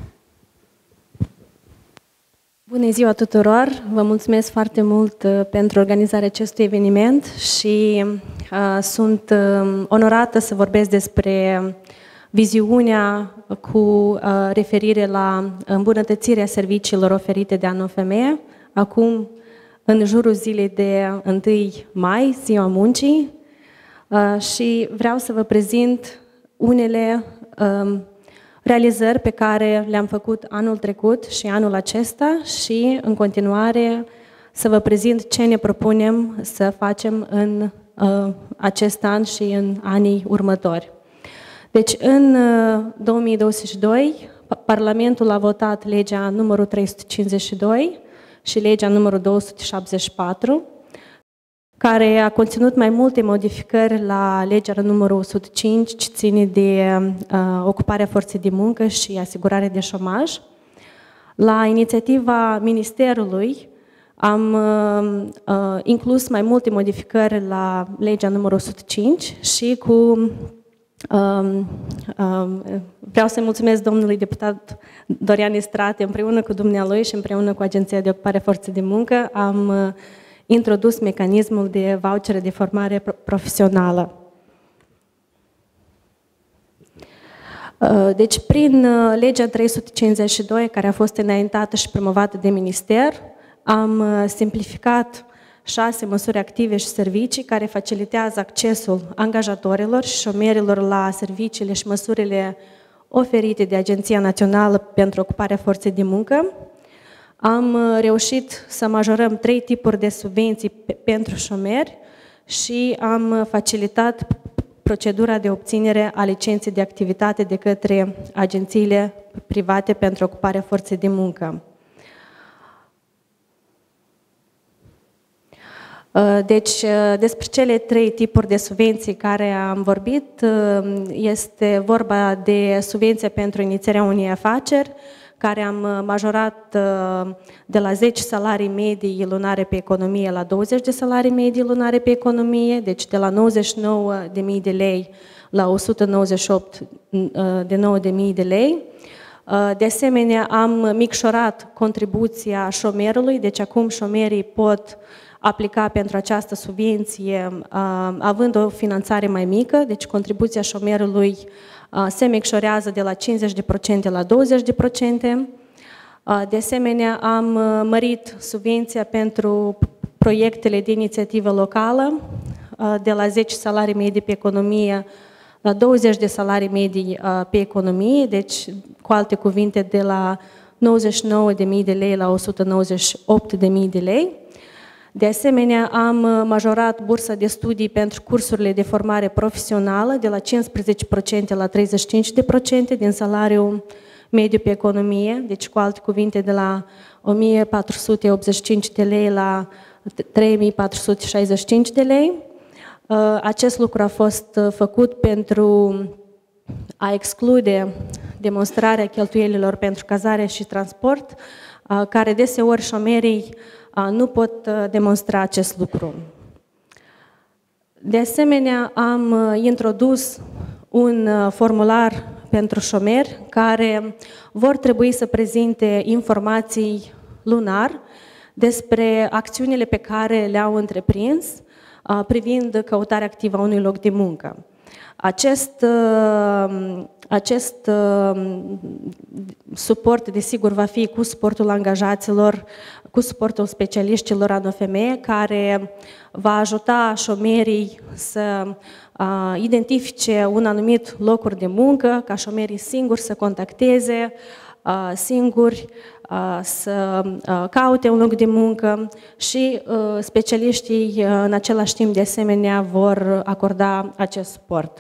Bună ziua tuturor! Vă mulțumesc foarte mult pentru organizarea acestui eveniment și uh, sunt uh, onorată să vorbesc despre viziunea cu uh, referire la îmbunătățirea serviciilor oferite de ANOFM, acum în jurul zilei de întâi mai, Ziua Muncii, uh, și vreau să vă prezint unele uh, realizări pe care le-am făcut anul trecut și anul acesta și, în continuare, să vă prezint ce ne propunem să facem în uh, acest an și în anii următori. Deci, în uh, două mii douăzeci și doi, Parlamentul a votat legea numărul trei sute cincizeci și doi și legea numărul două sute șaptezeci și patru, care a conținut mai multe modificări la legea numărul o sută cinci, ce ține de uh, ocuparea forței de muncă și asigurare de șomaj. La inițiativa Ministerului am uh, uh, inclus mai multe modificări la legea numărul o sută cinci și cu uh, uh, vreau să-i mulțumesc domnului deputat Dorian Istrate, împreună cu dumnealui și împreună cu Agenția de Ocupare Forței de Muncă, am uh, introdus mecanismul de vouchere de formare profesională. Deci, prin legea trei sute cincizeci și doi, care a fost înaintată și promovată de minister, am simplificat șase măsuri active și servicii care facilitează accesul angajatorilor și șomerilor la serviciile și măsurile oferite de Agenția Națională pentru Ocuparea Forței de Muncă. Am reușit să majorăm trei tipuri de subvenții pentru șomeri și am facilitat procedura de obținere a licenței de activitate de către agențiile private pentru ocuparea forței de muncă. Deci, despre cele trei tipuri de subvenții care am vorbit, este vorba de subvenția pentru inițierea unei afaceri, care am majorat de la zece salarii medii lunare pe economie la douăzeci de salarii medii lunare pe economie, deci de la nouăzeci și nouă de mii de lei la o sută nouăzeci și opt de nouă de mii de lei. De asemenea, am micșorat contribuția șomerului, deci acum șomerii pot aplica pentru această subvenție având o finanțare mai mică, deci contribuția șomerului se micșorează de la cincizeci la sută la douăzeci la sută. De asemenea, am mărit subvenția pentru proiectele de inițiativă locală de la zece salarii medii pe economie la douăzeci de salarii medii pe economie, deci, cu alte cuvinte, de la nouăzeci și nouă de mii de lei la o sută nouăzeci și opt de mii de lei. De asemenea, am majorat bursa de studii pentru cursurile de formare profesională de la cincisprezece la sută la treizeci și cinci la sută din salariul mediu pe economie, deci cu alte cuvinte de la o mie patru sute optzeci și cinci de lei la trei mii patru sute șaizeci și cinci de lei. Acest lucru a fost făcut pentru a exclude demonstrarea cheltuielilor pentru cazare și transport, care deseori șomerii nu pot demonstra acest lucru. De asemenea, am introdus un formular pentru șomeri care vor trebui să prezinte informații lunar despre acțiunile pe care le-au întreprins privind căutarea activă a unui loc de muncă. Acest, acest suport, desigur, va fi cu suportul angajaților, cu suportul specialiștilor ANOFM, care va ajuta șomerii să identifice un anumit locuri de muncă, ca șomerii singuri să contacteze, singuri să caute un loc de muncă și specialiștii în același timp de asemenea vor acorda acest suport.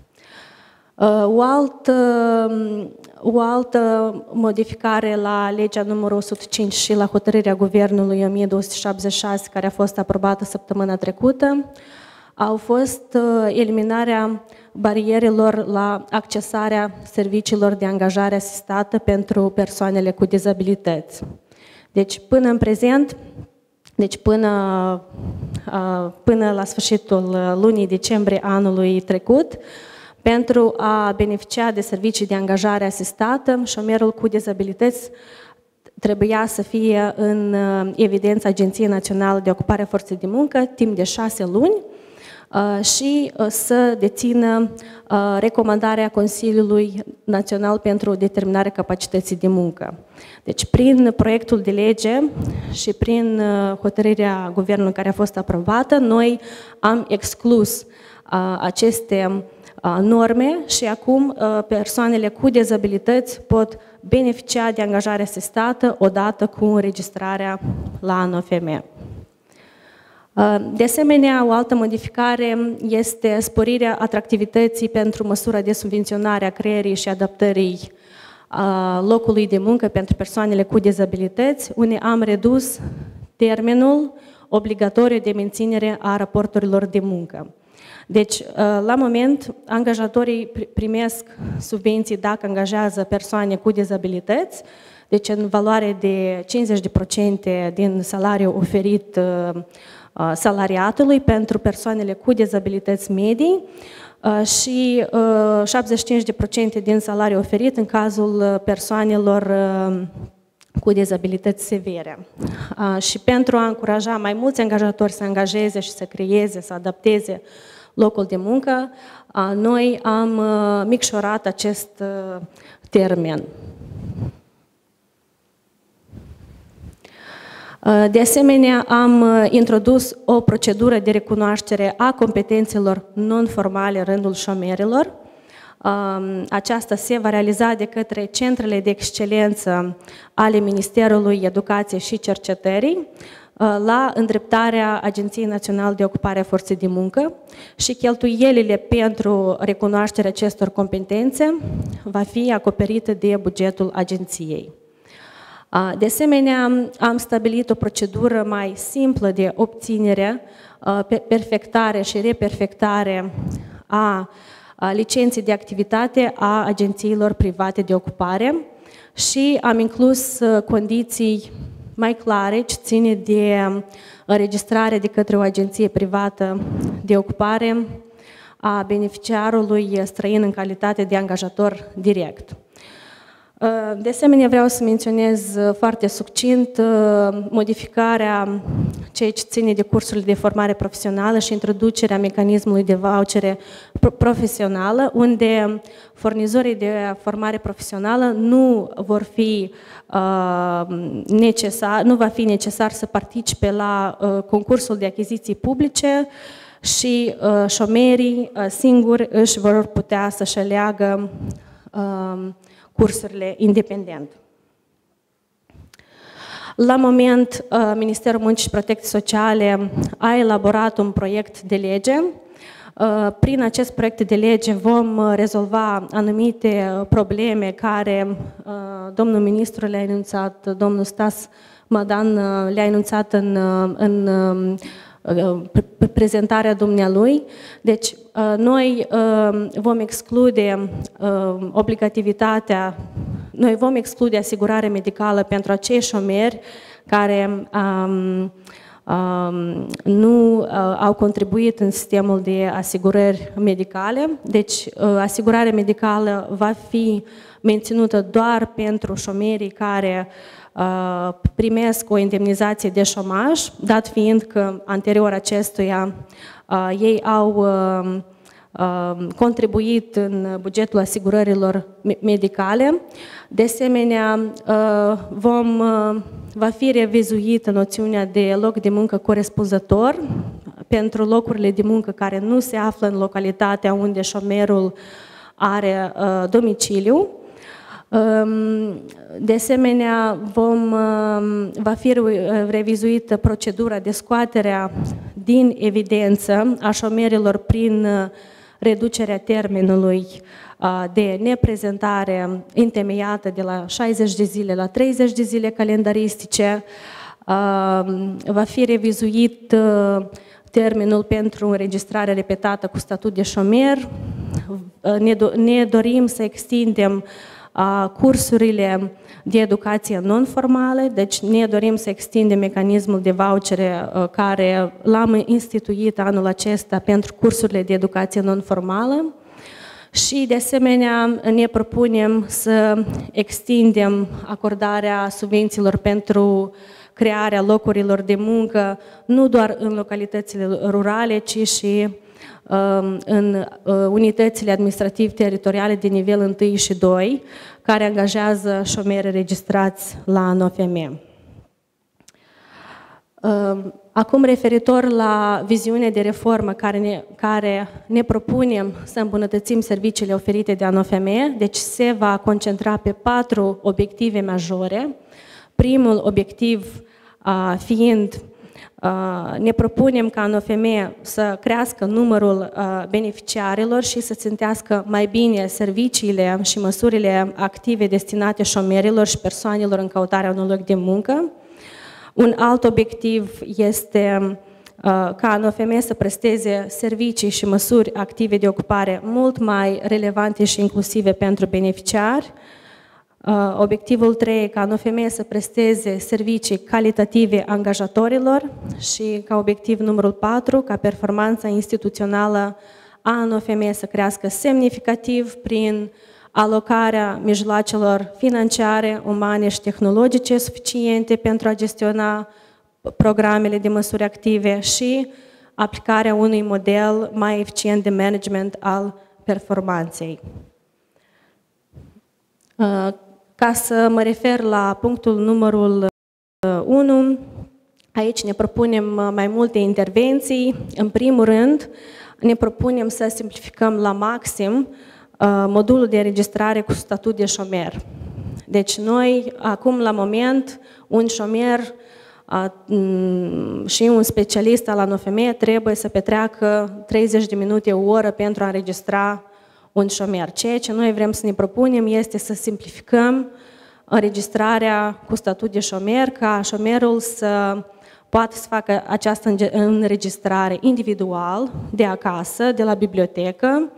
O altă, o altă modificare la legea numărul o sută cinci și la hotărârea Guvernului o mie două sute șaptezeci și șase, care a fost aprobată săptămâna trecută, au fost eliminarea barierelor la accesarea serviciilor de angajare asistată pentru persoanele cu dizabilități. Deci, până în prezent, deci până, până la sfârșitul lunii decembrie anului trecut, pentru a beneficia de servicii de angajare asistată, șomerul cu dizabilități trebuia să fie în evidența Agenției Naționale de Ocupare a Forței de Muncă timp de șase luni și să dețină recomandarea Consiliului Național pentru determinarea capacității de muncă. Deci, prin proiectul de lege și prin hotărârea Guvernului care a fost aprobată, noi am exclus aceste norme și acum persoanele cu dizabilități pot beneficia de angajare asistată odată cu înregistrarea la ANOFM. De asemenea, o altă modificare este sporirea atractivității pentru măsura de subvenționare a creării și adaptării locului de muncă pentru persoanele cu dizabilități, unde am redus termenul obligatoriu de menținere a raporturilor de muncă. Deci, la moment, angajatorii primesc subvenții dacă angajează persoane cu dizabilități, deci în valoare de cincizeci la sută din salariul oferit salariatului pentru persoanele cu dizabilități medii și șaptezeci și cinci la sută din salariul oferit în cazul persoanelor cu dizabilități severe. Și pentru a încuraja mai mulți angajatori să angajeze și să creeze, să adapteze locul de muncă, noi am micșorat acest termen. De asemenea, am introdus o procedură de recunoaștere a competențelor non-formale în rândul șomerilor. Aceasta se va realiza de către centrele de excelență ale Ministerului Educației și Cercetării la îndreptarea Agenției Naționale de Ocupare a Forței de Muncă și cheltuielile pentru recunoașterea acestor competențe va fi acoperită de bugetul agenției. De asemenea, am stabilit o procedură mai simplă de obținere, perfectare și reperfectare a licenței de activitate a agențiilor private de ocupare și am inclus condiții mai clare ce ține de înregistrare de către o agenție privată de ocupare a beneficiarului străin în calitate de angajator direct. De asemenea, vreau să menționez foarte succint modificarea ceea ce ține de cursurile de formare profesională și introducerea mecanismului de vouchere profesională, unde furnizorii de formare profesională nu vor fi necesar, nu va fi necesar să participe la concursul de achiziții publice și șomerii singuri își vor putea să-și aleagă cursurile independent. La moment, Ministerul Muncii și Protecției Sociale a elaborat un proiect de lege. Prin acest proiect de lege vom rezolva anumite probleme care domnul ministru le-a enunțat, domnul Stas Mădan le-a enunțat în, în prezentarea dumnealui. Deci, noi vom exclude obligativitatea, noi vom exclude asigurarea medicală pentru acei șomeri care um, um, nu uh, au contribuit în sistemul de asigurări medicale. Deci, asigurarea medicală va fi menținută doar pentru șomerii care uh, primesc o indemnizație de șomaj, dat fiind că anterior acestuia uh, ei au uh, uh, contribuit în bugetul asigurărilor medicale. De asemenea, uh, vom, uh, va fi revizuită noțiunea de loc de muncă corespunzător pentru locurile de muncă care nu se află în localitatea unde șomerul are uh, domiciliu. De asemenea, vom, va fi revizuită procedura de scoatere din evidență a șomerilor prin reducerea termenului de neprezentare întemeiată de la șaizeci de zile la treizeci de zile calendaristice. Va fi revizuit termenul pentru înregistrare repetată cu statut de șomer. Ne dorim să extindem cursurile de educație non-formale, deci ne dorim să extindem mecanismul de vouchere care l-am instituit anul acesta pentru cursurile de educație non-formală și de asemenea ne propunem să extindem acordarea subvențiilor pentru crearea locurilor de muncă nu doar în localitățile rurale, ci și în unitățile administrativ-teritoriale de nivel unu și doi, care angajează șomeri registrați la N O F M. Acum, referitor la viziunea de reformă care ne, care ne propunem să îmbunătățim serviciile oferite de N O F M, deci se va concentra pe patru obiective majore. Primul obiectiv fiind ne propunem ca N O F M să crească numărul beneficiarilor și să țintească mai bine serviciile și măsurile active destinate șomerilor și persoanelor în căutarea unui loc de muncă. Un alt obiectiv este ca N O F M să presteze servicii și măsuri active de ocupare mult mai relevante și inclusive pentru beneficiari. Obiectivul trei, ca N O F M să presteze servicii calitative angajatorilor și ca obiectiv numărul patru, ca performanța instituțională a N O F M să crească semnificativ prin alocarea mijloacelor financiare, umane și tehnologice suficiente pentru a gestiona programele de măsuri active și aplicarea unui model mai eficient de management al performanței. Ca să mă refer la punctul numărul unu, aici ne propunem mai multe intervenții. În primul rând, ne propunem să simplificăm la maxim modulul de înregistrare cu statut de șomer. Deci noi, acum la moment, un șomer și un specialist al N O F M trebuie să petreacă treizeci de minute, o oră pentru a înregistra un șomer. Ceea ce noi vrem să ne propunem este să simplificăm înregistrarea cu statut de șomer, ca șomerul să poate să facă această înregistrare individual, de acasă, de la bibliotecă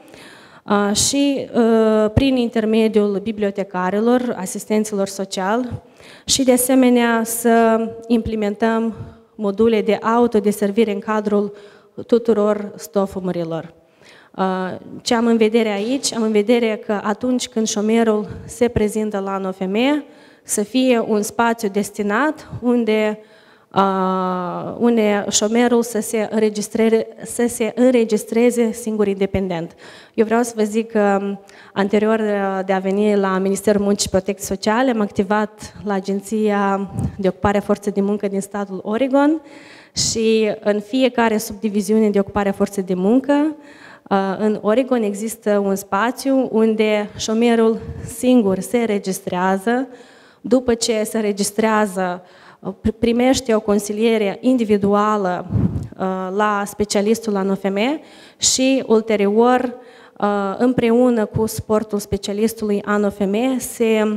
și prin intermediul bibliotecarilor, asistenților sociali și de asemenea să implementăm module de autodeservire în cadrul tuturor stofumurilor. Ce am în vedere aici? Am în vedere că atunci când șomerul se prezintă la N O F M, să fie un spațiu destinat unde, uh, unde șomerul să se, înregistreze, să se înregistreze singur independent. Eu vreau să vă zic că anterior de a veni la Ministerul Muncii și Protecției Sociale, am activat la Agenția de Ocupare a Forței de Muncă din statul Oregon și în fiecare subdiviziune de ocupare a forței de muncă în Oregon există un spațiu unde șomerul singur se registrează, după ce se registrează, primește o consiliere individuală la specialistul la N O F M și ulterior, împreună cu suportul specialistului N O F M, se,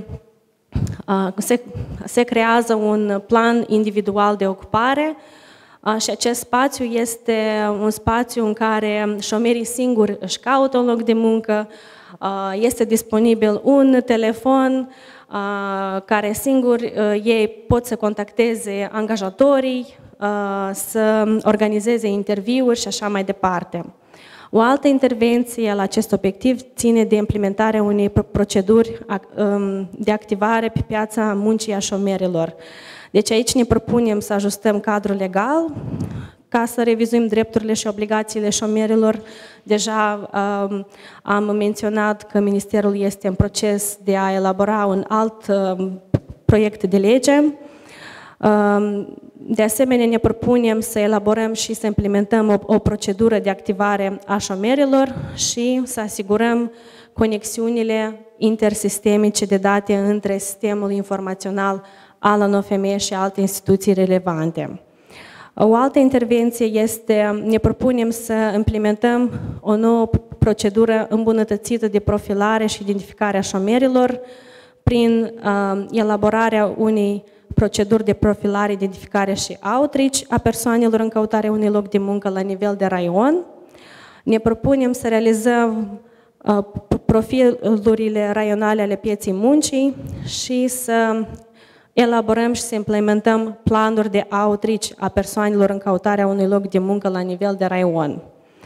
se, se creează un plan individual de ocupare. Și acest spațiu este un spațiu în care șomerii singuri își caută un loc de muncă, este disponibil un telefon care singur ei pot să contacteze angajatorii, să organizeze interviuri și așa mai departe. O altă intervenție la acest obiectiv ține de implementarea unei proceduri de activare pe piața muncii a șomerilor. Deci aici ne propunem să ajustăm cadrul legal ca să revizuim drepturile și obligațiile șomerilor. Deja um, am menționat că Ministerul este în proces de a elabora un alt um, proiect de lege. Um, de asemenea, ne propunem să elaborăm și să implementăm o, o procedură de activare a șomerilor și să asigurăm conexiunile intersistemice de date între sistemul informațional al N O F M și alte instituții relevante. O altă intervenție este, ne propunem să implementăm o nouă procedură îmbunătățită de profilare și identificare a șomerilor prin uh, elaborarea unei proceduri de profilare, identificare și outreach a persoanelor în căutarea unui loc de muncă la nivel de raion. Ne propunem să realizăm uh, profilurile raionale ale pieței muncii și să elaborăm și să implementăm planuri de outreach a persoanelor în căutarea unui loc de muncă la nivel de raion.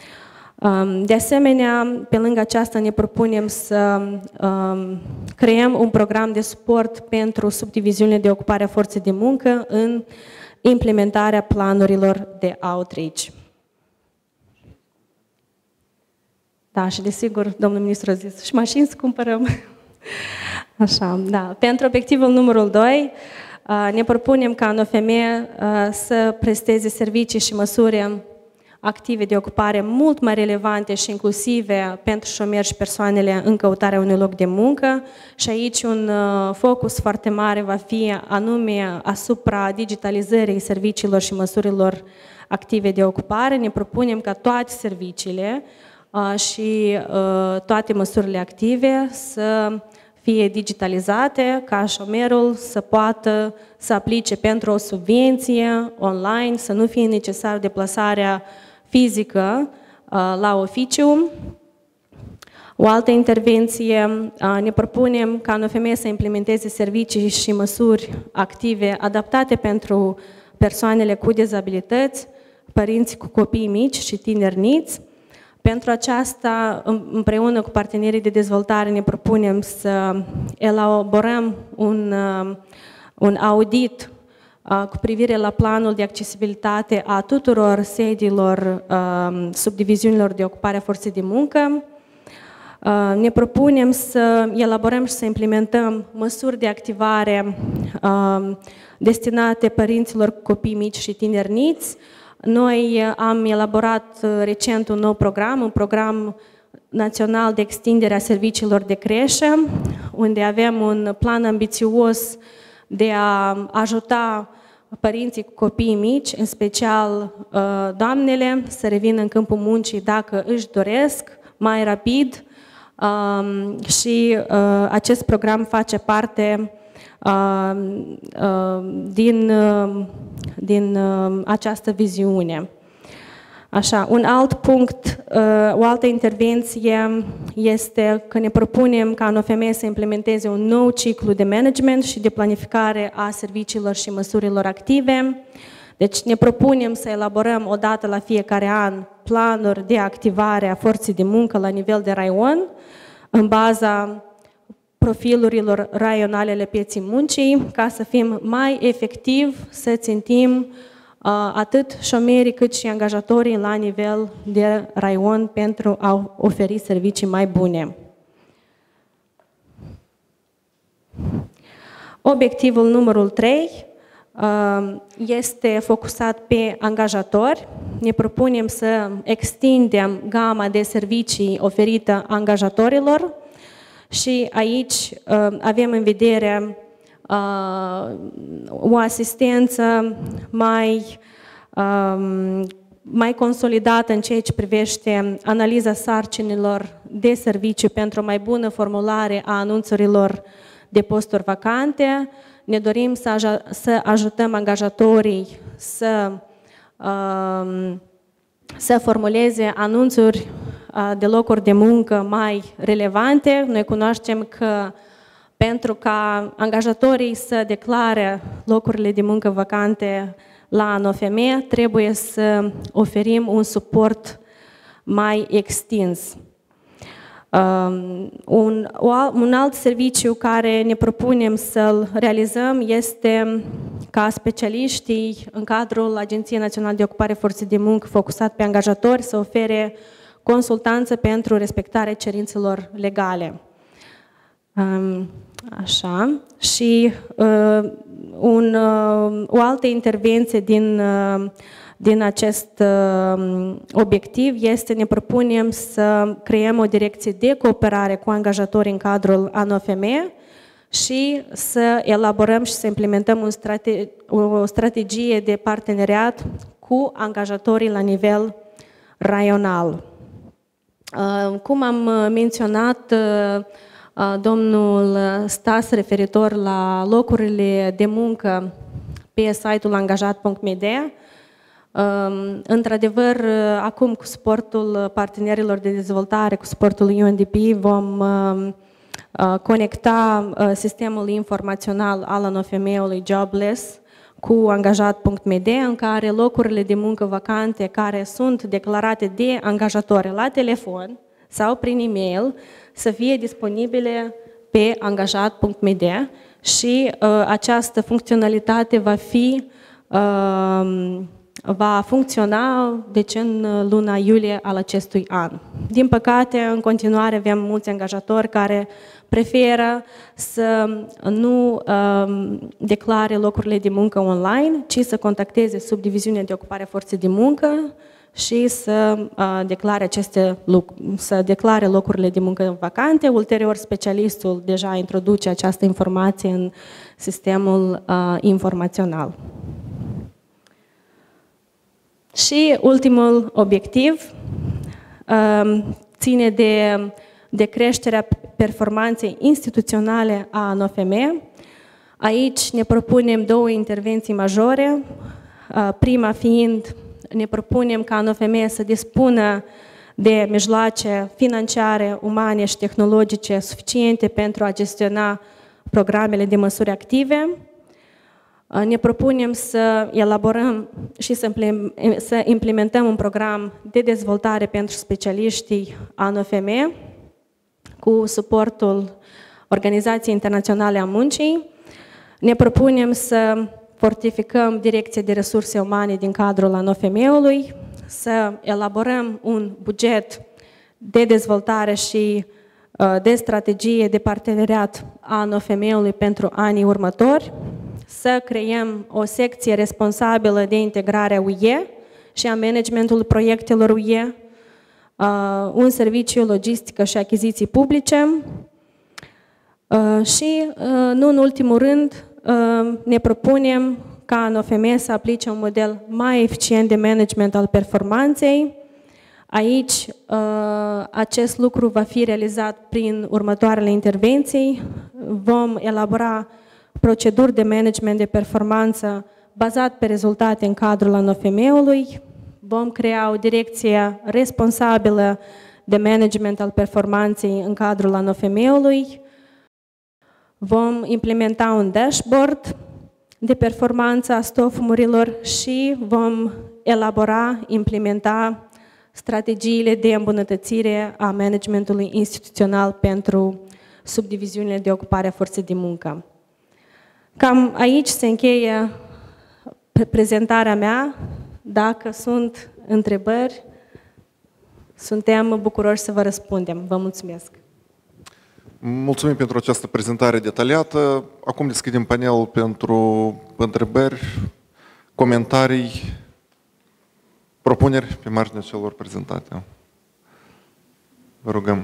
De asemenea, pe lângă aceasta ne propunem să creăm un program de suport pentru subdiviziunile de ocupare a forței de muncă în implementarea planurilor de outreach. Da, și desigur, domnul ministru a zis, și mașini să cumpărăm. Așa, da. Pentru obiectivul numărul doi, ne propunem ca N O F M să presteze servicii și măsuri active de ocupare mult mai relevante și inclusive pentru șomeri și persoanele în căutarea unui loc de muncă. Și aici un focus foarte mare va fi anume asupra digitalizării serviciilor și măsurilor active de ocupare. Ne propunem ca toate serviciile și toate măsurile active să fie digitalizate, ca șomerul să poată să aplice pentru o subvenție online, să nu fie necesar deplasarea fizică la oficiu. O altă intervenție, ne propunem ca N O F M să implementeze servicii și măsuri active adaptate pentru persoanele cu dizabilități, părinți cu copii mici și tineri niți. Pentru aceasta, împreună cu partenerii de dezvoltare, ne propunem să elaborăm un, un audit cu privire la planul de accesibilitate a tuturor sediilor subdiviziunilor de ocupare a forței de muncă. Ne propunem să elaborăm și să implementăm măsuri de activare destinate părinților cu copii mici și tineri niți. Noi am elaborat recent un nou program, un program național de extindere a serviciilor de creșă, unde avem un plan ambițios de a ajuta părinții cu copii mici, în special doamnele, să revină în câmpul muncii dacă își doresc, mai rapid. Și acest program face parte din, din această viziune. Așa, un alt punct, o altă intervenție este că ne propunem ca N O F M să implementeze un nou ciclu de management și de planificare a serviciilor și măsurilor active. Deci ne propunem să elaborăm o dată la fiecare an planuri de activare a forței de muncă la nivel de raion, în baza profilurilor raionale ale pieței muncii, ca să fim mai efectivi, să țintim atât șomerii cât și angajatorii la nivel de raion pentru a oferi servicii mai bune. Obiectivul numărul trei este focusat pe angajatori. Ne propunem să extindem gama de servicii oferită angajatorilor și aici avem în vedere o asistență mai, mai consolidată în ceea ce privește analiza sarcinilor de serviciu pentru o mai bună formulare a anunțurilor de posturi vacante. Ne dorim să, aj să ajutăm angajatorii să, să formuleze anunțuri de locuri de muncă mai relevante. Noi cunoaștem că pentru ca angajatorii să declare locurile de muncă vacante la N O F M, trebuie să oferim un suport mai extins. Un, un alt serviciu care ne propunem să-l realizăm este ca specialiștii în cadrul Agenției Naționale de Ocupare Forței de Muncă focusat pe angajatori să ofere consultanță pentru respectarea cerințelor legale. Așa. Și uh, un, uh, o altă intervenție din, uh, din acest uh, obiectiv este ne propunem să creăm o direcție de cooperare cu angajatorii în cadrul A N O F M și să elaborăm și să implementăm un strate o strategie de parteneriat cu angajatorii la nivel raional. Uh, cum am menționat, uh, domnul Stas referitor la locurile de muncă pe site-ul angajat punct m d. Într-adevăr, acum cu suportul partenerilor de dezvoltare, cu suportul U N D P, vom conecta sistemul informațional al N O F M-ului Jobless cu angajat punct m d, în care locurile de muncă vacante care sunt declarate de angajatori la telefon sau prin e-mail să fie disponibile pe angajat punct m d și uh, această funcționalitate va fi uh, va funcționa deci în luna iulie al acestui an. Din păcate, în continuare avem mulți angajatori care preferă să nu uh, declare locurile de muncă online, ci să contacteze subdiviziunea de ocupare forței de muncă și să uh, declare aceste să declare locurile de muncă vacante. Ulterior, specialistul deja introduce această informație în sistemul uh, informațional. Și ultimul obiectiv uh, ține de, de creșterea performanței instituționale a N O F M. Aici ne propunem două intervenții majore, uh, prima fiind ne propunem ca N O F M să dispună de mijloace financiare, umane și tehnologice suficiente pentru a gestiona programele de măsuri active. Ne propunem să elaborăm și să implementăm un program de dezvoltare pentru specialiștii a N O F M cu suportul Organizației Internaționale a Muncii. Ne propunem să fortificăm Direcția de Resurse Umane din cadrul A N O F M-ului, să elaborăm un buget de dezvoltare și de strategie de parteneriat a N O F M-ului pentru anii următori, să creăm o secție responsabilă de integrarea U E și a managementului proiectelor U E, un serviciu logistică și achiziții publice și, nu în ultimul rând, ne propunem ca N O F M să aplice un model mai eficient de management al performanței. Aici, acest lucru va fi realizat prin următoarele intervenții. Vom elabora proceduri de management de performanță bazat pe rezultate în cadrul A N O F M-ului, vom crea o direcție responsabilă de management al performanței în cadrul A N O F M-ului, vom implementa un dashboard de performanță a stofumurilor și vom elabora, implementa strategiile de îmbunătățire a managementului instituțional pentru subdiviziunile de ocupare a forței de muncă. Cam aici se încheie prezentarea mea. Dacă sunt întrebări, suntem bucuroși să vă răspundem. Vă mulțumesc! Mulțumim pentru această prezentare detaliată. Acum deschidem panelul pentru întrebări, comentarii, propuneri pe marginea celor prezentate. Vă rugăm.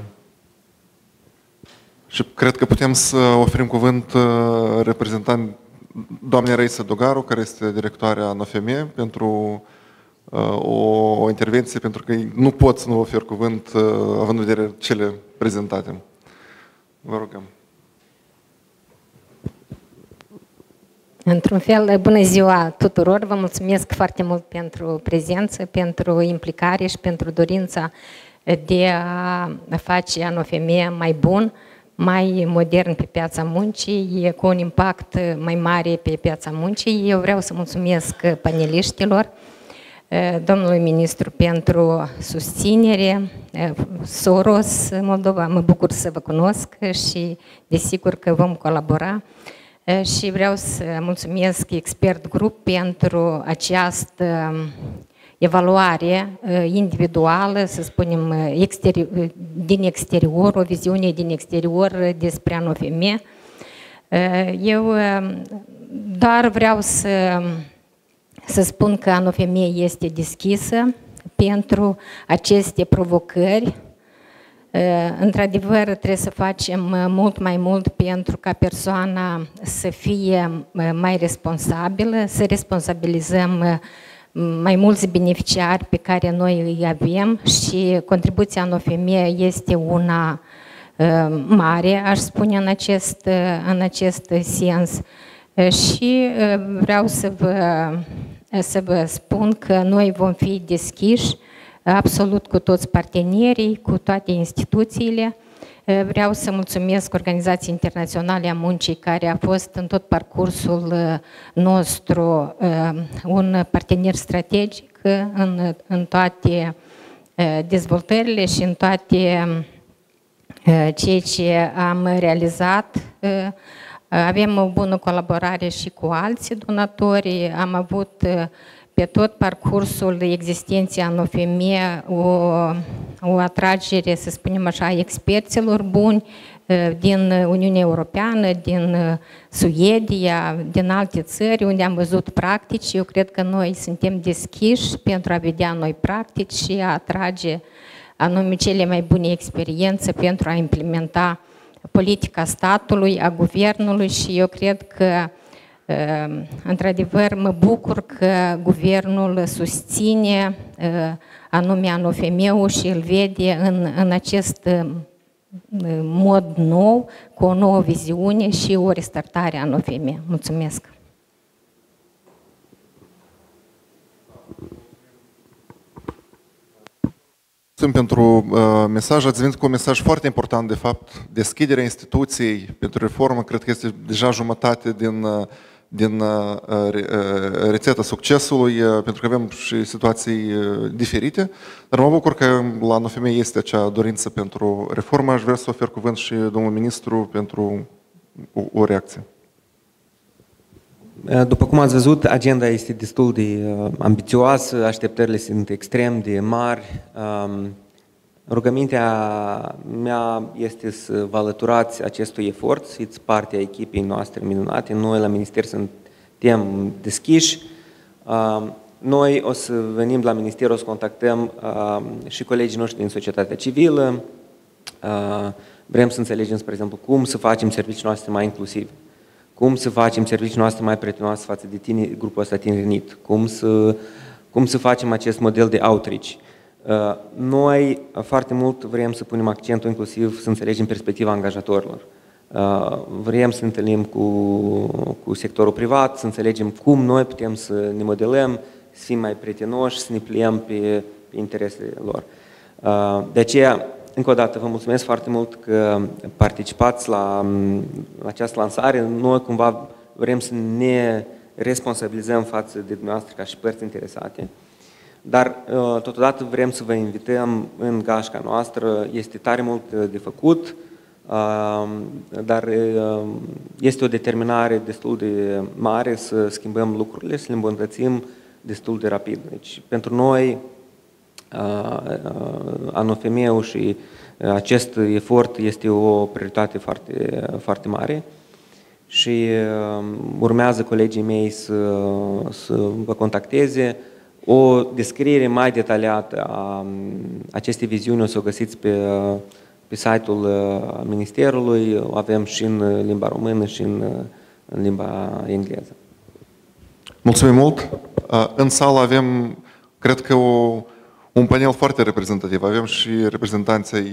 Și cred că putem să oferim cuvânt reprezentant doamnei Raisa Dogaru, care este directoarea A N O F M, pentru o, o intervenție, pentru că nu pot să nu ofer cuvânt având în vedere cele prezentate. Vă rugăm. Într-un fel, bună ziua tuturor! Vă mulțumesc foarte mult pentru prezență, pentru implicare și pentru dorința de a face A N O F M mai bun, mai modern pe piața muncii, cu un impact mai mare pe piața muncii. Eu vreau să mulțumesc paneliștilor, domnului ministru pentru susținere, Soros Moldova, mă bucur să vă cunosc și desigur că vom colabora. Și vreau să mulțumesc Expert Group pentru această evaluare individuală, să spunem, exteri din exterior, o viziune din exterior despre A N O F M. Eu doar vreau să, să spun că A N O F M este deschisă pentru aceste provocări. Într-adevăr, trebuie să facem mult mai mult pentru ca persoana să fie mai responsabilă, să responsabilizăm mai mulți beneficiari pe care noi îi avem și contribuția A N O F M este una mare, aș spune, în acest, în acest sens. Și vreau să vă, să vă spun că noi vom fi deschiși absolut cu toți partenerii, cu toate instituțiile. Vreau să mulțumesc Organizației Internaționale a Muncii, care a fost în tot parcursul nostru un partener strategic în, în toate dezvoltările și în toate ceea ce am realizat. Avem o bună colaborare și cu alți donatori. Am avut pe tot parcursul existenței A N O F M o, o atragere, să spunem așa, a experților buni din Uniunea Europeană, din Suedia, din alte țări unde am văzut practici. Eu cred că noi suntem deschiși pentru a vedea noi practici și a atrage anume cele mai bune experiențe pentru a implementa politica statului, a guvernului și eu cred că într-adevăr, mă bucur că guvernul susține anume A N O F M-ul și îl vede în, în acest mod nou, cu o nouă viziune și o restartare a A N O F M. Mulțumesc! Mulțumim pentru uh, mesaj. Ați venit cu un mesaj foarte important, de fapt, deschiderea instituției pentru reformă. Cred că este deja jumătate din, uh, din uh, rețeta succesului, uh, pentru că avem și situații uh, diferite. Dar mă bucur că la A N O F M este acea dorință pentru reformă. Aș vrea să ofer cuvânt și domnul ministru pentru o, o reacție. După cum ați văzut, agenda este destul de ambițioasă, așteptările sunt extrem de mari. Rugămintea mea este să vă alăturați acestui efort, să fiți parte a echipei noastre minunate. Noi la Minister suntem deschiși. Noi o să venim la Minister, o să contactăm și colegii noștri din societatea civilă. Vrem să înțelegem, spre exemplu, cum să facem serviciile noastre mai inclusive. Cum să facem serviciile noastre mai prietenoase față de tine, grupul ăsta tinerit, cum să, cum să facem acest model de outreach. Noi foarte mult vrem să punem accentul inclusiv să înțelegem perspectiva angajatorilor. Vrem să ne întâlnim cu, cu sectorul privat, să înțelegem cum noi putem să ne modelăm, să fim mai prietenoși, să ne pliem pe, pe interesele lor. De aceea, încă o dată, vă mulțumesc foarte mult că participați la, la această lansare. Noi cumva vrem să ne responsabilizăm față de dumneavoastră ca și părți interesate. Dar totodată vrem să vă invităm în gașca noastră. Este tare mult de făcut, dar este o determinare destul de mare să schimbăm lucrurile, să le îmbunătățim destul de rapid. Deci, pentru noi, Anul F M E-ul și acest efort este o prioritate foarte, foarte mare și urmează colegii mei să, să vă contacteze. O descriere mai detaliată a acestei viziuni o să o găsiți pe, pe site-ul Ministerului, o avem și în limba română și în, în limba engleză. Mulțumim mult! În sală avem, cred că, o, un panel foarte reprezentativ. Avem și reprezentanții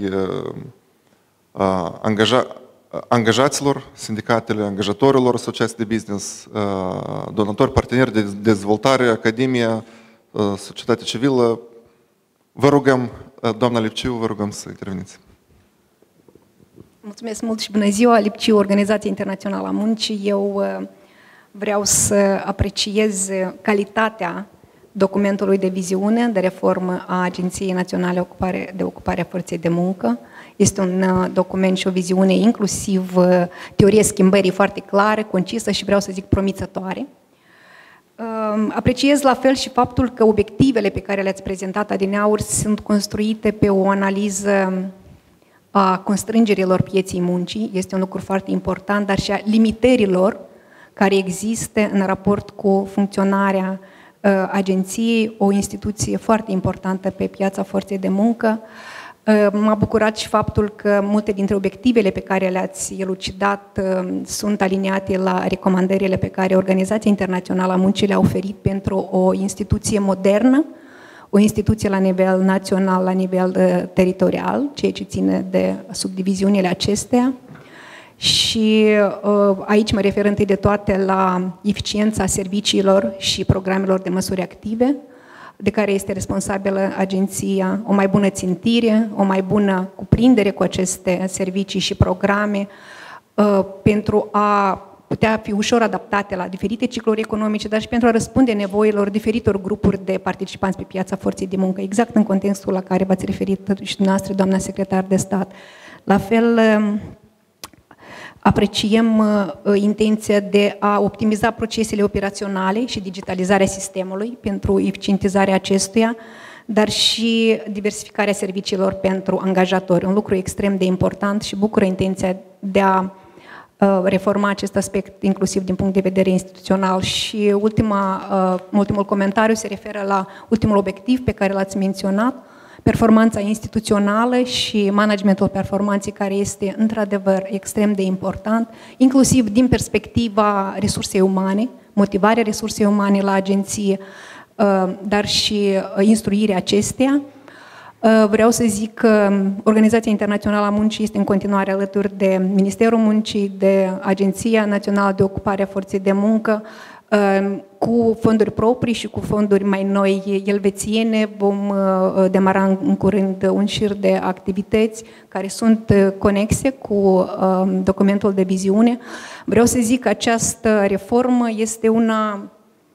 angaja, angajaților, sindicatele angajatorilor, asociații de business, donatori, parteneri de dezvoltare, academia, societatea civilă. Vă rugăm, doamna Lipciu, vă rugăm să interveniți. Mulțumesc mult și bună ziua, Lipciu, Organizația Internațională a Muncii. Eu vreau să apreciez calitatea documentului de viziune de reformă a Agenției Naționale de Ocupare a Forței de Muncă. Este un document și o viziune inclusiv teorie schimbării foarte clară, concisă și vreau să zic promițătoare. Apreciez la fel și faptul că obiectivele pe care le-ați prezentat adineauri sunt construite pe o analiză a constrângerilor pieței muncii, este un lucru foarte important, dar și a limitărilor care există în raport cu funcționarea uh, agenției, o instituție foarte importantă pe piața forței de muncă. Uh, m-a bucurat și faptul că multe dintre obiectivele pe care le-ați elucidat uh, sunt aliniate la recomandările pe care Organizația Internațională a Muncii le-a oferit pentru o instituție modernă, o instituție la nivel național, la nivel uh, teritorial, ceea ce ține de subdiviziunile acestea. Și uh, aici mă refer întâi de toate la eficiența serviciilor și programelor de măsuri active, de care este responsabilă agenția, o mai bună țintire, o mai bună cuprindere cu aceste servicii și programe, uh, pentru a putea fi ușor adaptate la diferite cicluri economice, dar și pentru a răspunde nevoilor diferitor grupuri de participanți pe piața forței de muncă, exact în contextul la care v-ați referit și dumneavoastră, doamna secretar de stat. La fel, apreciem uh, intenția de a optimiza procesele operaționale și digitalizarea sistemului pentru eficientizarea acestuia, dar și diversificarea serviciilor pentru angajatori. Un lucru extrem de important și bucură intenția de a uh, reforma acest aspect inclusiv din punct de vedere instituțional. Și ultima, uh, ultimul comentariu se referă la ultimul obiectiv pe care l-ați menționat, performanța instituțională și managementul performanței, care este într-adevăr extrem de important, inclusiv din perspectiva resursei umane, motivarea resursei umane la agenție, dar și instruirea acesteia. Vreau să zic că Organizația Internațională a Muncii este în continuare alături de Ministerul Muncii, de Agenția Națională de Ocupare a Forței de Muncă, cu fonduri proprii și cu fonduri mai noi elvețiene. Vom demara în curând un șir de activități care sunt conexe cu documentul de viziune. Vreau să zic că această reformă este una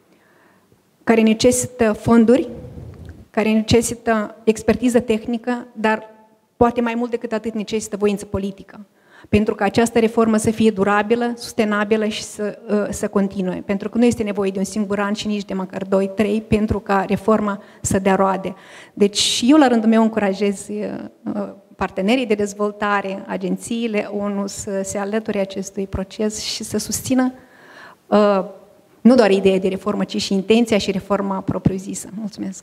care necesită fonduri, care necesită expertiză tehnică, dar poate mai mult decât atât necesită voință politică, pentru că această reformă să fie durabilă, sustenabilă și să, să continue. Pentru că nu este nevoie de un singur an și nici de măcar doi, trei, pentru ca reforma să dea roade. Deci eu la rândul meu încurajez partenerii de dezvoltare, agențiile O N U să se alăture acestui proces și să susțină nu doar ideea de reformă, ci și intenția și reforma propriu-zisă. Mulțumesc!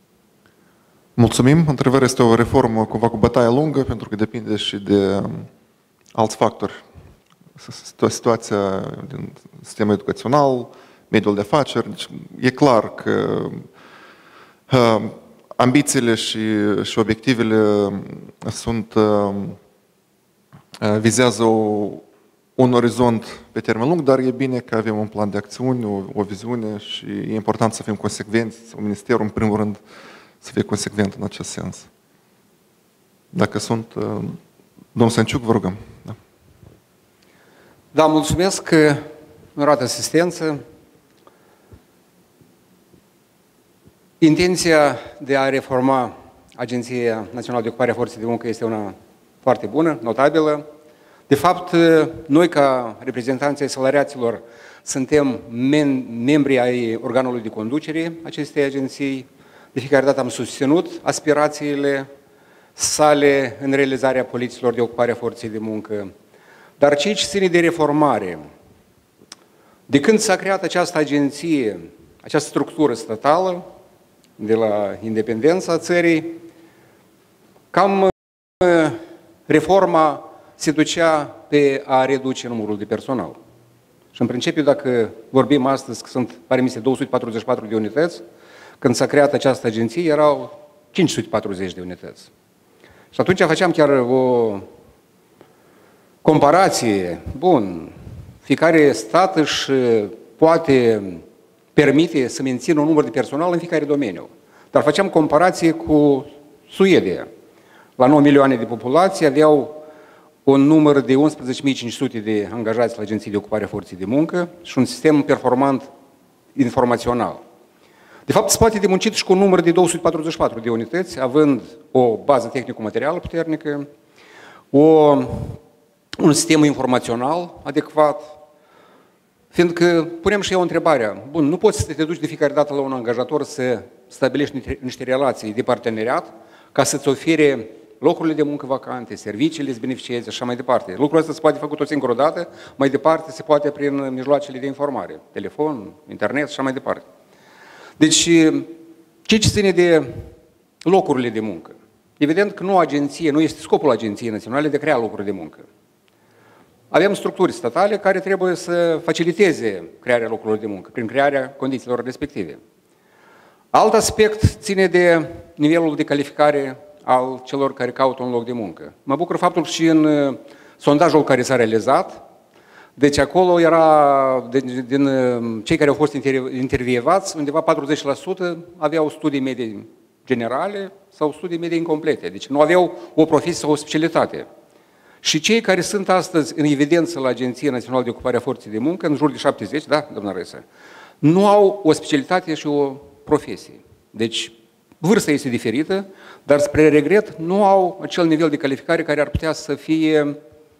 Mulțumim! Într-adevăr, este o reformă cumva cu bătaie lungă, pentru că depinde și de alți factori. Situația din sistemul educațional, mediul de afaceri. Deci, e clar că uh, ambițiile și, și obiectivele sunt, uh, vizează o, un orizont pe termen lung, dar e bine că avem un plan de acțiuni, o, o viziune și e important să fim consecvenți, sau Ministerul, în primul rând, să fie consecvent în acest sens. Dacă sunt, domnul Sănciuc, vă rugăm. Da, da, mulțumesc, onorată asistență. Intenția de a reforma Agenția Națională de Ocupare a Forței de Muncă este una foarte bună, notabilă. De fapt, noi, ca reprezentanții ai salariaților, suntem membri ai organului de conducere acestei agenții. De fiecare dată am susținut aspirațiile sale în realizarea politicilor de ocupare a forței de muncă. Dar ceea ce ține de reformare, de când s-a creat această agenție, această structură statală, de la independența țării, cam reforma se ducea pe a reduce numărul de personal. Și în principiu, dacă vorbim astăzi că sunt, pare mi se, două sute patruzeci și patru de unități, când s-a creat această agenție erau cinci sute patruzeci de unități. Și atunci făceam chiar o comparație. Bun, fiecare stat își poate permite să mențină un număr de personal în fiecare domeniu. Dar făceam comparație cu Suedia. La nouă milioane de populație aveau un număr de unsprezece mii cinci sute de angajați la agenții de ocupare a forței de muncă și un sistem performant informațional. De fapt, se poate de muncit și cu un număr de două sute patruzeci și patru de unități, având o bază tehnico-materială puternică, o, un sistem informațional adecvat, fiindcă punem și eu întrebarea, bun, nu poți să te duci de fiecare dată la un angajator să stabilești niște relații de parteneriat ca să-ți ofere locurile de muncă vacante, serviciile îți beneficieze și așa mai departe. Lucrul ăsta se poate făcut o singură dată, mai departe se poate prin mijloacele de informare, telefon, internet și așa mai departe. Deci, ce ține de locurile de muncă? Evident că nu agenție, nu este scopul Agenției Naționale de a crea locuri de muncă. Avem structuri statale care trebuie să faciliteze crearea locurilor de muncă, prin crearea condițiilor respective. Alt aspect ține de nivelul de calificare al celor care caută un loc de muncă. Mă bucur faptul că și în sondajul care s-a realizat, deci acolo era, din, din cei care au fost intervievați, undeva patruzeci la sută aveau studii medii generale sau studii medii incomplete, deci nu aveau o profesie sau o specialitate. Și cei care sunt astăzi în evidență la Agenția Națională de Ocupare a Forței de Muncă, în jur de șaptezeci, da, doamna Răsă, nu au o specialitate și o profesie. Deci, vârsta este diferită, dar spre regret nu au acel nivel de calificare care ar putea să fie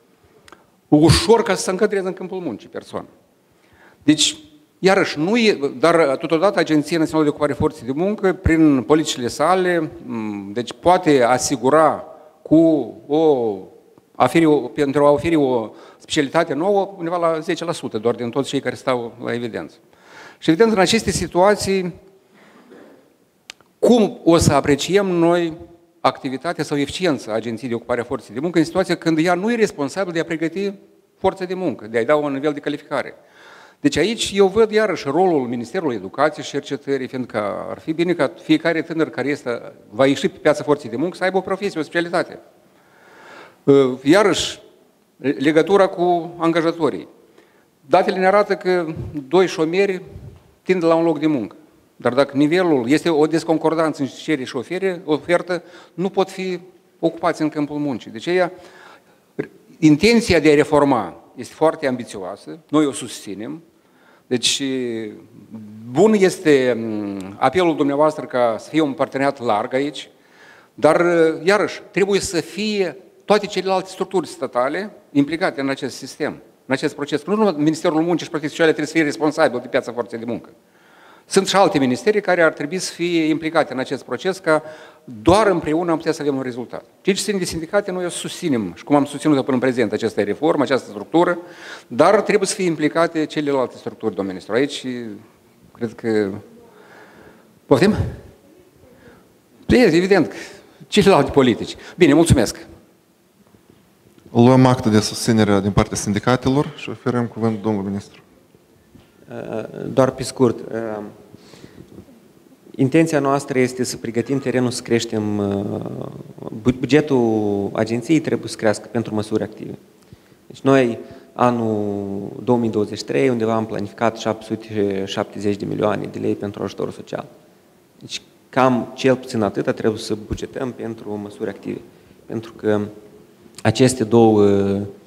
ușor ca să se încadreze în câmpul muncii persoană. Deci, iarăși, nu e, dar totodată Agenția Națională de Ocupare a Forței de Muncă, prin politicile sale, deci poate asigura cu o, oferi o, pentru a oferi o specialitate nouă, undeva la zece la sută, doar din toți cei care stau la evidență. Și evident, în aceste situații, cum o să apreciem noi activitatea sau eficiența Agenției de Ocupare a Forței de Muncă în situația când ea nu e responsabilă de a pregăti forța de muncă, de a-i da un nivel de calificare? Deci aici eu văd iarăși rolul Ministerului Educației și Cercetării, fiindcă ar fi bine ca fiecare tânăr care este, va ieși pe piața forței de muncă să aibă o profesie, o specialitate. Iarăși, legătura cu angajatorii. Datele ne arată că doi șomeri tind la un loc de muncă. Dar dacă nivelul este o desconcordanță în cerere și ofere, ofertă, nu pot fi ocupați în câmpul muncii. Deci ea, intenția de a reforma este foarte ambițioasă, noi o susținem. Deci bun este apelul dumneavoastră ca să fie un parteneriat larg aici, dar iarăși trebuie să fie toate celelalte structuri statale implicate în acest sistem, în acest proces. Nu numai Ministerul Muncii și Protecției Sociale trebuie să fie responsabil de piața forței de muncă. Sunt și alte ministerii care ar trebui să fie implicate în acest proces ca doar împreună am putea să avem un rezultat. Ceea ce ține de sindicate, noi o susținem și cum am susținut până în prezent această reformă, această structură, dar trebuie să fie implicate celelalte structuri, domnul ministru. Aici, cred că... Poftim? Evident, celelalte politici. Bine, mulțumesc. Luăm actă de susținere din partea sindicatelor și oferăm cuvântul domnului ministru. Doar pe scurt, intenția noastră este să pregătim terenul, să creștem, bugetul agenției trebuie să crească pentru măsuri active. Deci noi anul două mii douăzeci și trei, undeva am planificat șapte sute șaptezeci de milioane de lei pentru ajutorul social. Deci cam cel puțin atâta trebuie să bugetăm pentru măsuri active. Pentru că aceste două,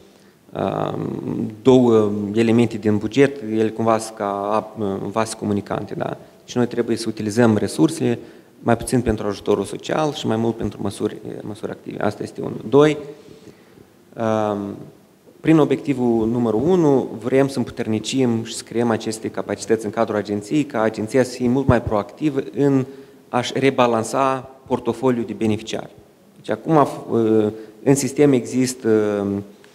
două elemente din buget, ele cumva sunt ca vase comunicante. Da? Și noi trebuie să utilizăm resursele mai puțin pentru ajutorul social și mai mult pentru măsuri, măsuri active. Asta este unul. Doi, prin obiectivul numărul unu, vrem să împuternicim și să creăm aceste capacități în cadrul agenției, ca agenția să fie mult mai proactivă în a-și rebalansa portofoliul de beneficiari. Deci acum în sistem există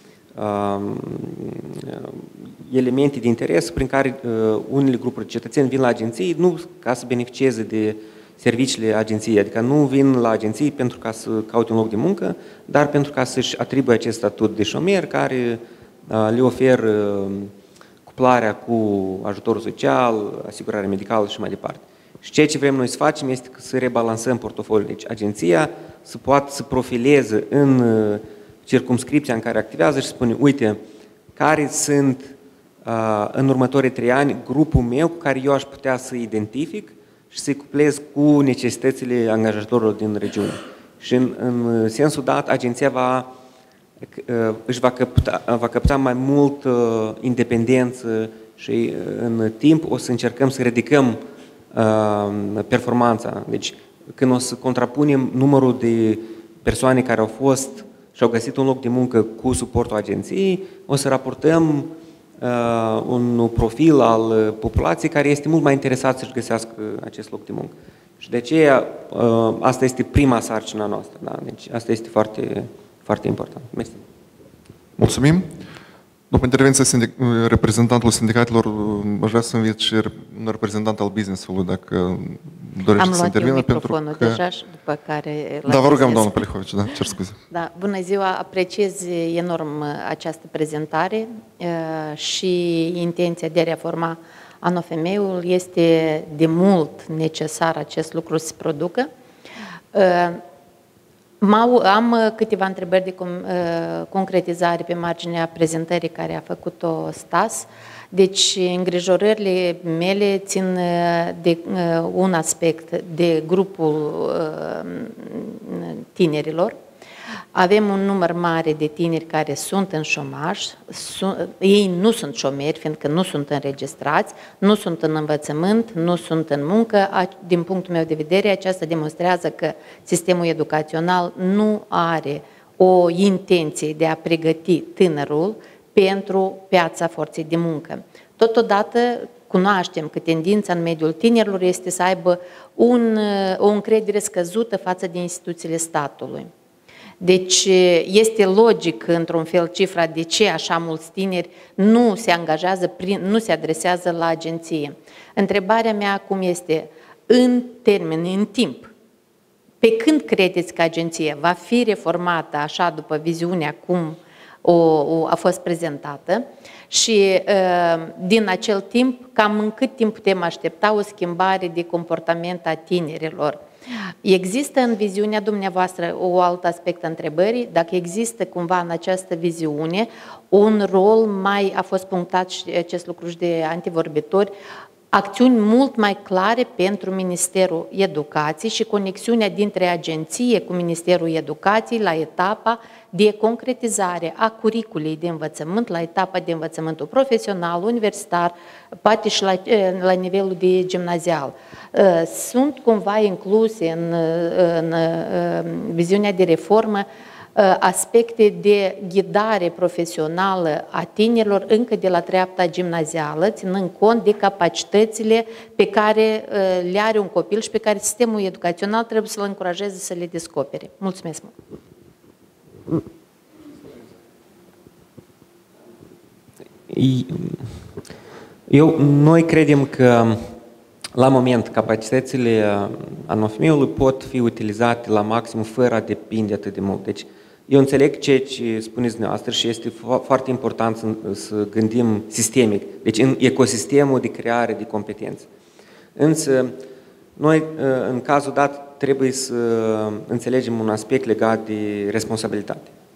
elemente de interes prin care unele grupuri de cetățeni vin la agenții nu ca să beneficieze de serviciile agenției, adică nu vin la agenții pentru ca să caute un loc de muncă, dar pentru ca să-și atribuie acest statut de șomer care le oferă cuplarea cu ajutorul social, asigurarea medicală și mai departe. Și ceea ce vrem noi să facem este să rebalansăm portofoliul. Deci agenția să poată să profileze în circumscripția în care activează și spune, uite, care sunt în următorii trei ani grupul meu cu care eu aș putea să identific și să-i cuplez cu necesitățile angajatorilor din regiune. Și în, în sensul dat, agenția va, își va căpta, va căpta mai mult independență și în timp o să încercăm să ridicăm performanța. Deci, când o să contrapunem numărul de persoane care au fost și au găsit un loc de muncă cu suportul agenției, o să raportăm uh, un profil al populației care este mult mai interesat să-și găsească acest loc de muncă. Și de aceea, uh, asta este prima sarcină noastră. Da? Deci, asta este foarte, foarte important. Mersi. Mulțumim. După intervenția sindic reprezentantul sindicatelor, aș vrea să invit și un reprezentant al business-ului, dacă dorește să intervină. Am luat eu microfonul că... deja și după care... Da, vă rugăm, doamnă Polihovici, da, cer scuze. Da, bună ziua, apreciez enorm această prezentare și intenția de a reforma A N O F M-ul este de mult necesar acest lucru să se producă. Am câteva întrebări de concretizare pe marginea prezentării care a făcut-o Stas. Deci, îngrijorările mele țin de un aspect, de grupul tinerilor. Avem un număr mare de tineri care sunt în șomaj, sunt, ei nu sunt șomeri, fiindcă nu sunt înregistrați, nu sunt în învățământ, nu sunt în muncă. Din punctul meu de vedere, aceasta demonstrează că sistemul educațional nu are o intenție de a pregăti tânărul pentru piața forței de muncă. Totodată, cunoaștem că tendința în mediul tinerilor este să aibă un, o încredere scăzută față de instituțiile statului. Deci este logic, într-un fel, cifra de ce așa mulți tineri nu se angajează, prin, nu se adresează la agenție. Întrebarea mea acum este, în termen, în timp, pe când credeți că agenția va fi reformată așa după viziunea cum o, o, a fost prezentată și din acel timp, cam în cât timp putem aștepta o schimbare de comportament a tinerilor? Există în viziunea dumneavoastră o alt aspect a întrebării, dacă există cumva în această viziune un rol mai, a fost punctat și acest lucru și de antivorbitori, acțiuni mult mai clare pentru Ministerul Educației și conexiunea dintre agenție cu Ministerul Educației la etapa de concretizare a curiculei de învățământ, la etapa de învățământul profesional, universitar, poate și la, la nivelul de gimnazial. Sunt cumva incluse în, în, în viziunea de reformă aspecte de ghidare profesională a tinerilor încă de la treapta gimnazială, ținând cont de capacitățile pe care le are un copil și pe care sistemul educațional trebuie să-l încurajeze să le descopere. Mulțumesc mult! Eu, noi credem că la moment capacitățile A N O F M-ului pot fi utilizate la maxim fără a depinde atât de mult. Deci, eu înțeleg ceea ce spuneți dumneavoastră și este foarte important să, să gândim sistemic, deci în ecosistemul de creare de competențe. Însă, noi, în cazul dat, trebuie să înțelegem un aspect legat de responsabilitate.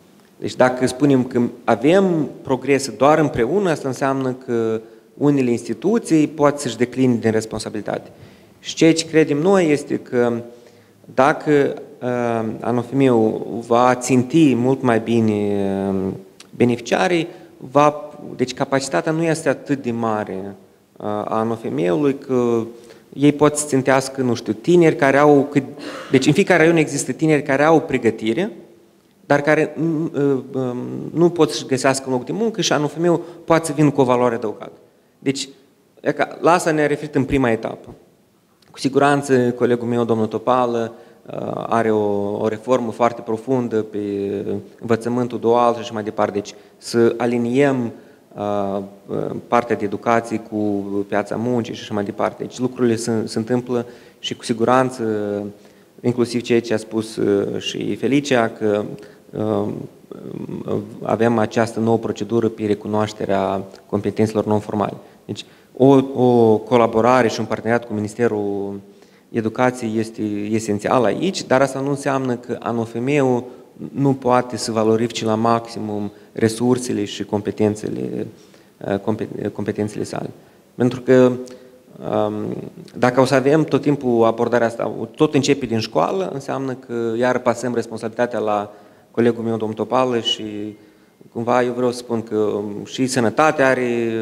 Deci dacă spunem că avem progrese doar împreună, asta înseamnă că unele instituții pot să-și decline din responsabilitate. Și ceea ce credem noi este că dacă uh, ANOFM-ul va ținti mult mai bine uh, beneficiarii, va, deci capacitatea nu este atât de mare uh, a ANOFM-ului, că ei pot să țintească, nu știu, tineri care au, cât, deci în fiecare raion există tineri care au pregătire, dar care uh, uh, nu pot să-și găsească un loc de muncă și ANOFM-ul poate să vină cu o valoare adăugată. Deci, la asta ne-a referit în prima etapă. Cu siguranță, colegul meu, domnul Topală, are o, o reformă foarte profundă pe învățământul dual și așa mai departe. Deci să aliniem uh, partea de educație cu piața muncii și așa mai departe. Deci lucrurile se, se întâmplă și cu siguranță, inclusiv ceea ce a spus și Felicia, că uh, avem această nouă procedură pe recunoașterea competențelor non-formale. Deci o, o colaborare și un parteneriat cu Ministerul Educației este esențial aici, dar asta nu înseamnă că ANOFM-ul nu poate să valorifice la maximum resursele și competențele, competențele sale. Pentru că dacă o să avem tot timpul abordarea asta, tot începe din școală, înseamnă că iar pasăm responsabilitatea la colegul meu, domnul Topală, și cumva eu vreau să spun că și sănătatea are,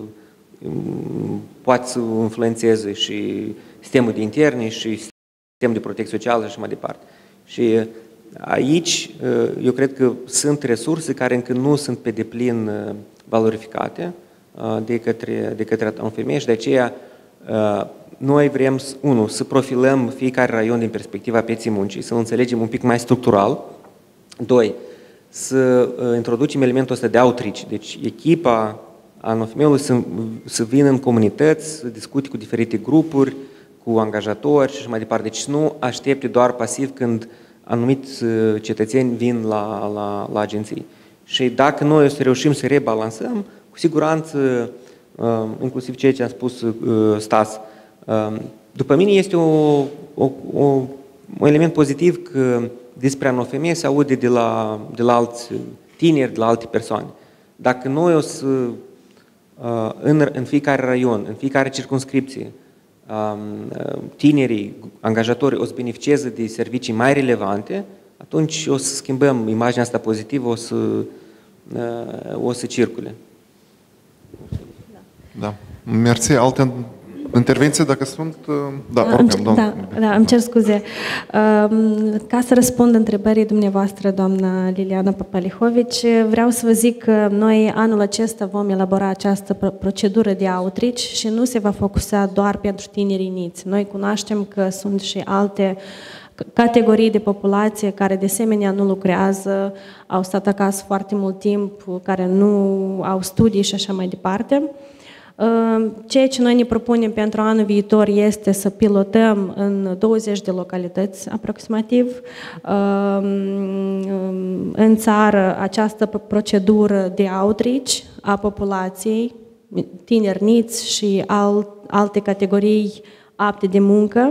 poate să influențeze și sistemul de interne și sistemul de protecție socială și așa mai departe. Și aici eu cred că sunt resurse care încă nu sunt pe deplin valorificate de către, de către ANOFM și de aceea noi vrem, unu, să profilăm fiecare raion din perspectiva pieței muncii, să-l înțelegem un pic mai structural. Doi, să introducem elementul ăsta de outreach, deci echipa ANOFM-ului să, să vină în comunități, să discute cu diferite grupuri, cu angajatori și așa mai departe. Deci nu aștepte doar pasiv când anumiți cetățeni vin la, la, la agenții. Și dacă noi o să reușim să rebalansăm, cu siguranță, inclusiv ceea ce a spus Stas, după mine este o, o, o, un element pozitiv că despre ANOFM se aude de la, de la alți tineri, de la alte persoane. Dacă noi o să, în, în fiecare raion, în fiecare circumscripție, tinerii, angajatorii o să beneficieze de servicii mai relevante, atunci o să schimbăm imaginea asta pozitivă, o să, o să circule. Da. Mersi. Alte intervenții, dacă sunt? Da, oricum, da, da, da, îmi cer scuze. Ca să răspund întrebării dumneavoastră, doamna Liliana Papalihovici, vreau să vă zic că noi anul acesta vom elabora această procedură de outreach și nu se va focusa doar pentru tinerii niți. Noi cunoaștem că sunt și alte categorii de populație care de asemenea nu lucrează, au stat acasă foarte mult timp, care nu au studii și așa mai departe. Ceea ce noi ne propunem pentru anul viitor este să pilotăm în douăzeci de localități aproximativ în țară această procedură de outreach a populației, tineri niți și alte categorii apte de muncă.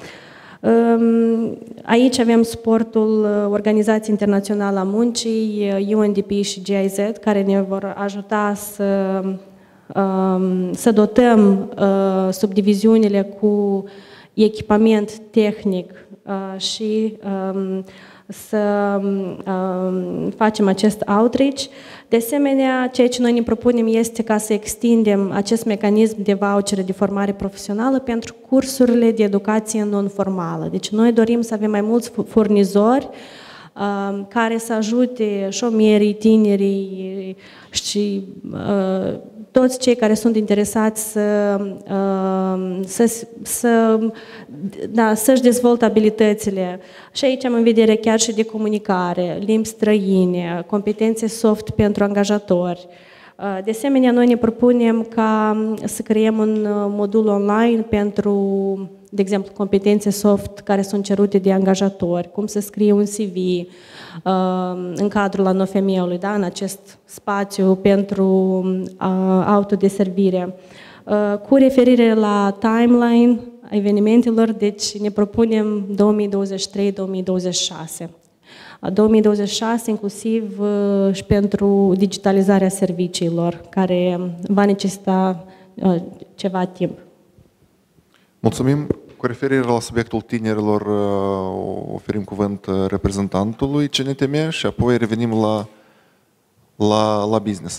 Aici avem suportul Organizației Internaționale a Muncii, U N D P și G I Z, care ne vor ajuta să să dotăm uh, subdiviziunile cu echipament tehnic uh, și um, să um, facem acest outreach. De asemenea, ceea ce noi ne propunem este ca să extindem acest mecanism de vouchere de formare profesională pentru cursurile de educație non-formală. Deci noi dorim să avem mai mulți furnizori uh, care să ajute șomerii, tinerii și uh, toți cei care sunt interesați să, să, să, da, să-și dezvolte abilitățile. Și aici am în vedere chiar și de comunicare, limbi străine, competențe soft pentru angajatori. De asemenea, noi ne propunem ca să creăm un modul online pentru, de exemplu, competențe soft care sunt cerute de angajatori, cum să scrie un C V în cadrul ANOFM-ului, da, în acest spațiu pentru autodeservire. Cu referire la timeline a evenimentelor, deci ne propunem două mii douăzeci și trei două mii douăzeci și șase. două mii douăzeci și șase, inclusiv și pentru digitalizarea serviciilor, care va necesita ceva timp. Mulțumim. Cu referire la subiectul tinerilor, oferim cuvânt reprezentantului C N T M și apoi revenim la, la, la business.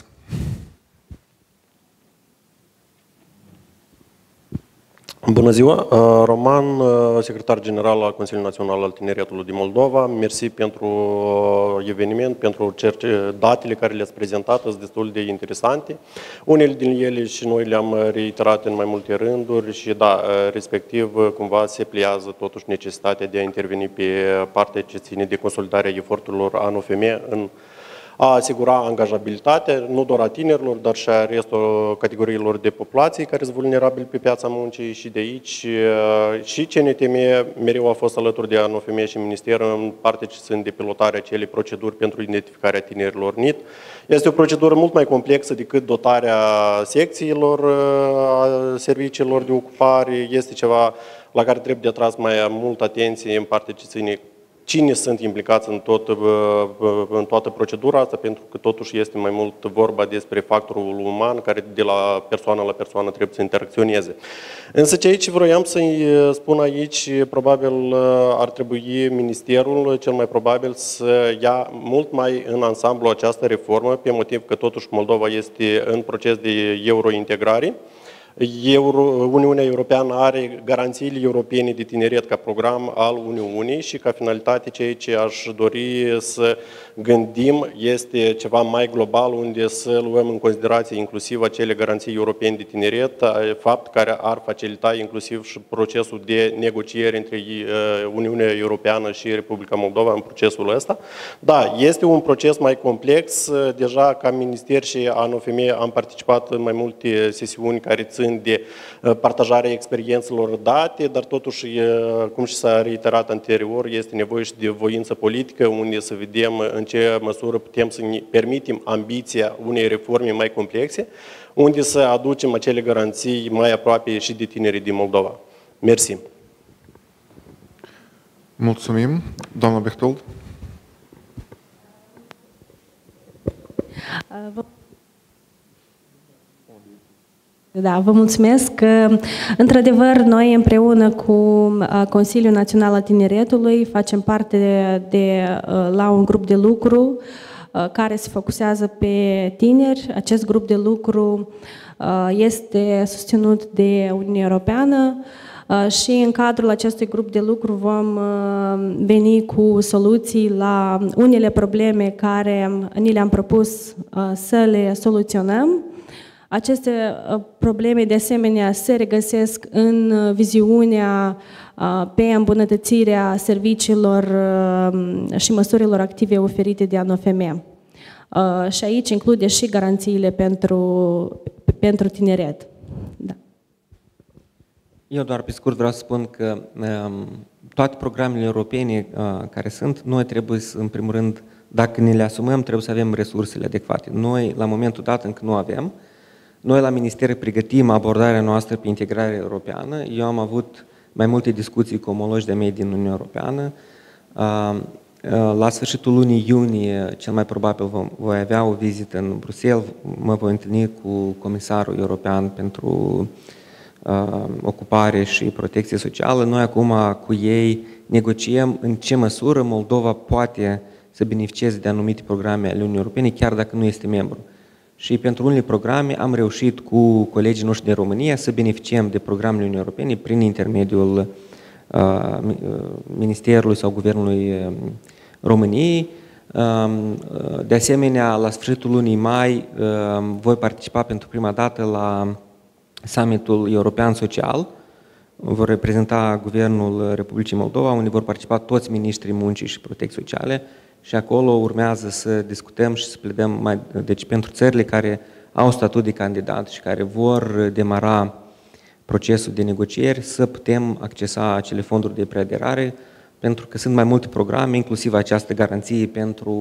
Bună ziua! Roman, secretar general al Consiliului Național al Tineretului din Moldova. Mersi pentru eveniment, pentru datele care le-ați prezentat, sunt destul de interesante. Unele din ele și noi le-am reiterat în mai multe rânduri și da, respectiv cumva se pliază totuși necesitatea de a interveni pe partea ce ține de consolidarea eforturilor A N O F M în a asigura angajabilitatea, nu doar a tinerilor, dar și a restul categoriilor de populație care sunt vulnerabili pe piața muncii și de aici. Și C N T M mereu a fost alături de A N O F M și Ministerul în parte ce sunt de pilotarea acelei proceduri pentru identificarea tinerilor N I T. Este o procedură mult mai complexă decât dotarea secțiilor, a serviciilor de ocupare. Este ceva la care trebuie de atras mai mult atenție în parte ce ține cine sunt implicați în, tot, în toată procedura asta, pentru că totuși este mai mult vorba despre factorul uman care de la persoană la persoană trebuie să interacționeze. Însă ce aici vroiam să-i spun aici, probabil ar trebui Ministerul cel mai probabil să ia mult mai în ansamblu această reformă, pe motiv că totuși Moldova este în proces de eurointegrare. Euro, Uniunea Europeană are garanțiile europene de tineret ca program al Uniunii și ca finalitate ceea ce aș dori să gândim este ceva mai global unde să luăm în considerație inclusiv acele garanții europene de tineret, fapt care ar facilita inclusiv și procesul de negociere între Uniunea Europeană și Republica Moldova în procesul ăsta. Da, este un proces mai complex, deja ca Minister și A N O F M am participat în mai multe sesiuni care țin de partajarea experiențelor date, dar totuși, cum și s-a reiterat anterior, este nevoie și de voință politică, unde să vedem în ce măsură putem să ne permitem ambiția unei reforme mai complexe, unde să aducem acele garanții mai aproape și de tinerii din Moldova. Mersi. Mulțumim. Doamna Bechtold. Da, vă mulțumesc. Într-adevăr, noi împreună cu Consiliul Național al Tineretului facem parte de, de, la un grup de lucru care se focusează pe tineri. Acest grup de lucru este susținut de Uniunea Europeană și în cadrul acestui grup de lucru vom veni cu soluții la unele probleme care ni le-am propus să le soluționăm. Aceste probleme, de asemenea, se regăsesc în viziunea pe îmbunătățirea serviciilor și măsurilor active oferite de A N O F M. Și aici include și garanțiile pentru, pentru tineret. Da. Eu doar pe scurt vreau să spun că toate programele europene care sunt, noi trebuie să, în primul rând, dacă ne le asumăm, trebuie să avem resursele adecvate. Noi, la momentul dat, încă nu avem. Noi la Minister pregătim abordarea noastră pe integrare europeană. Eu am avut mai multe discuții cu omologi de mei din Uniunea Europeană. La sfârșitul lunii iunie, cel mai probabil voi avea o vizită în Bruxelles, mă voi întâlni cu Comisarul European pentru Ocupare și Protecție Socială. Noi acum cu ei negociem în ce măsură Moldova poate să beneficieze de anumite programe ale Uniunii Europene, chiar dacă nu este membru. Și pentru unele programe am reușit cu colegii noștri din România să beneficiem de programele Uniunii Europene prin intermediul uh, Ministerului sau Guvernului uh, României. Uh, de asemenea, la sfârșitul lunii mai uh, voi participa pentru prima dată la summitul European Social. Vor reprezenta Guvernul Republicii Moldova, unde vor participa toți ministrii muncii și protecției sociale. Și acolo urmează să discutăm și să pledăm mai, deci pentru țările care au statut de candidat și care vor demara procesul de negocieri, să putem accesa acele fonduri de preaderare, pentru că sunt mai multe programe, inclusiv această garanție pentru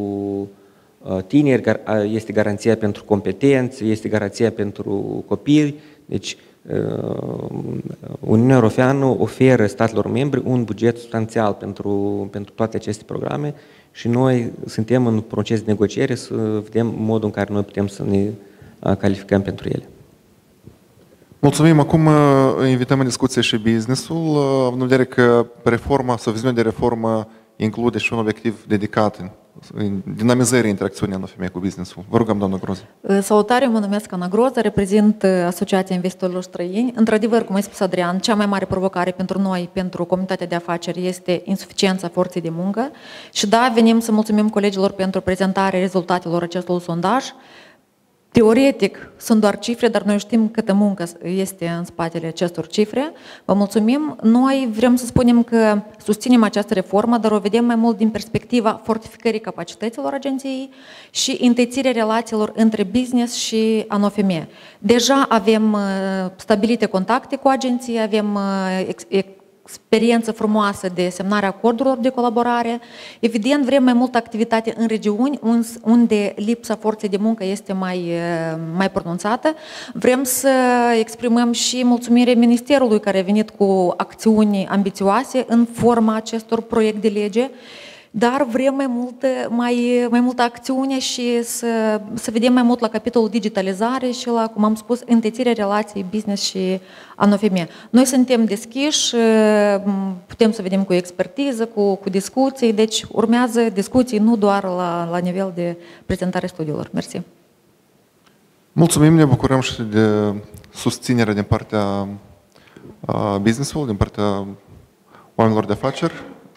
tineri, este garanția pentru competențe, este garanția pentru copii. Deci Uniunea Europeană oferă statelor membri un buget substanțial pentru, pentru toate aceste programe și noi suntem în proces de negociere să vedem modul în care noi putem să ne calificăm pentru ele. Mulțumim. Acum invităm în discuție și business-ul, având în vedere că reforma sau viziunea de reformă include și un obiectiv dedicat în dinamizării interacțiunii N O F M cu business-ul. Vă rugăm, doamnă Groză. Salutare, mă numesc Ana Groză, reprezint Asociația Investitorilor Străini. Într-adevăr, cum a spus Adrian, cea mai mare provocare pentru noi, pentru comunitatea de afaceri, este insuficiența forței de muncă. Și da, venim să mulțumim colegilor pentru prezentarea rezultatelor acestui sondaj. Teoretic sunt doar cifre, dar noi știm câtă muncă este în spatele acestor cifre. Vă mulțumim. Noi vrem să spunem că susținem această reformă, dar o vedem mai mult din perspectiva fortificării capacităților agenției și întățirea relațiilor între business și N O F M. Deja avem stabilite contacte cu agenții, avem experiență frumoasă de semnarea acordurilor de colaborare. Evident, vrem mai multă activitate în regiuni unde lipsa forței de muncă este mai, mai pronunțată. Vrem să exprimăm și mulțumire Ministerului care a venit cu acțiuni ambițioase în forma acestor proiecte de lege, dar vrem mai multă, mai, mai multă acțiune și să, să vedem mai mult la capitolul digitalizare și la, cum am spus, întețirea relației business și N O F M. Noi suntem deschiși, putem să vedem cu expertiză, cu, cu discuții, deci urmează discuții nu doar la, la nivel de prezentare studiilor. Mersi. Mulțumim, ne bucurăm și de susținere din partea business-ului, din partea oamenilor de afaceri.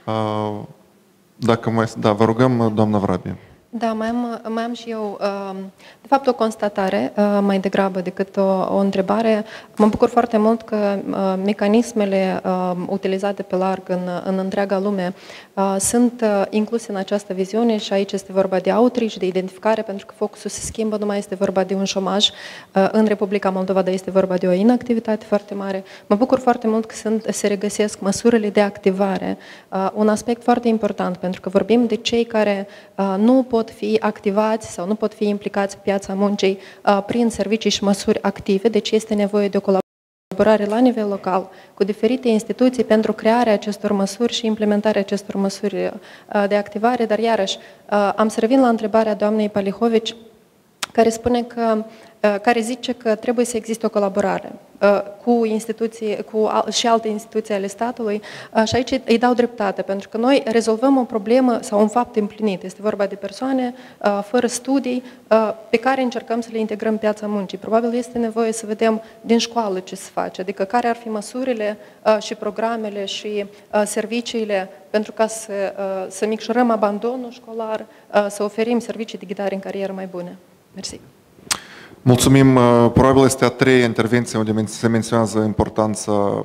Dacă mai, da, vă rugăm, doamna Vrabie. Da, mai am, mai am și eu, de fapt, o constatare mai degrabă decât o, o întrebare. Mă bucur foarte mult că mecanismele utilizate pe larg în, în întreaga lume sunt incluse în această viziune și aici este vorba de outreach, de identificare, pentru că focusul se schimbă, nu mai este vorba de un șomaj în Republica Moldova, dar este vorba de o inactivitate foarte mare. Mă bucur foarte mult că sunt, se regăsesc măsurile de activare, un aspect foarte important, pentru că vorbim de cei care nu pot pot fi activați sau nu pot fi implicați pe piața muncii uh, prin servicii și măsuri active, deci este nevoie de o colaborare la nivel local cu diferite instituții pentru crearea acestor măsuri și implementarea acestor măsuri uh, de activare, dar iarăși uh, am să revin la întrebarea doamnei Palihovici, care spune că care zice că trebuie să existe o colaborare cu instituții, cu și alte instituții ale statului și aici îi dau dreptate, pentru că noi rezolvăm o problemă sau un fapt împlinit. Este vorba de persoane fără studii pe care încercăm să le integrăm în piața muncii. Probabil este nevoie să vedem din școală ce se face, adică care ar fi măsurile și programele și serviciile pentru ca să, să micșorăm abandonul școlar, să oferim servicii de ghidare în carieră mai bune. Mersi. Mulțumim. Probabil este a treia intervenție unde se menționează importanța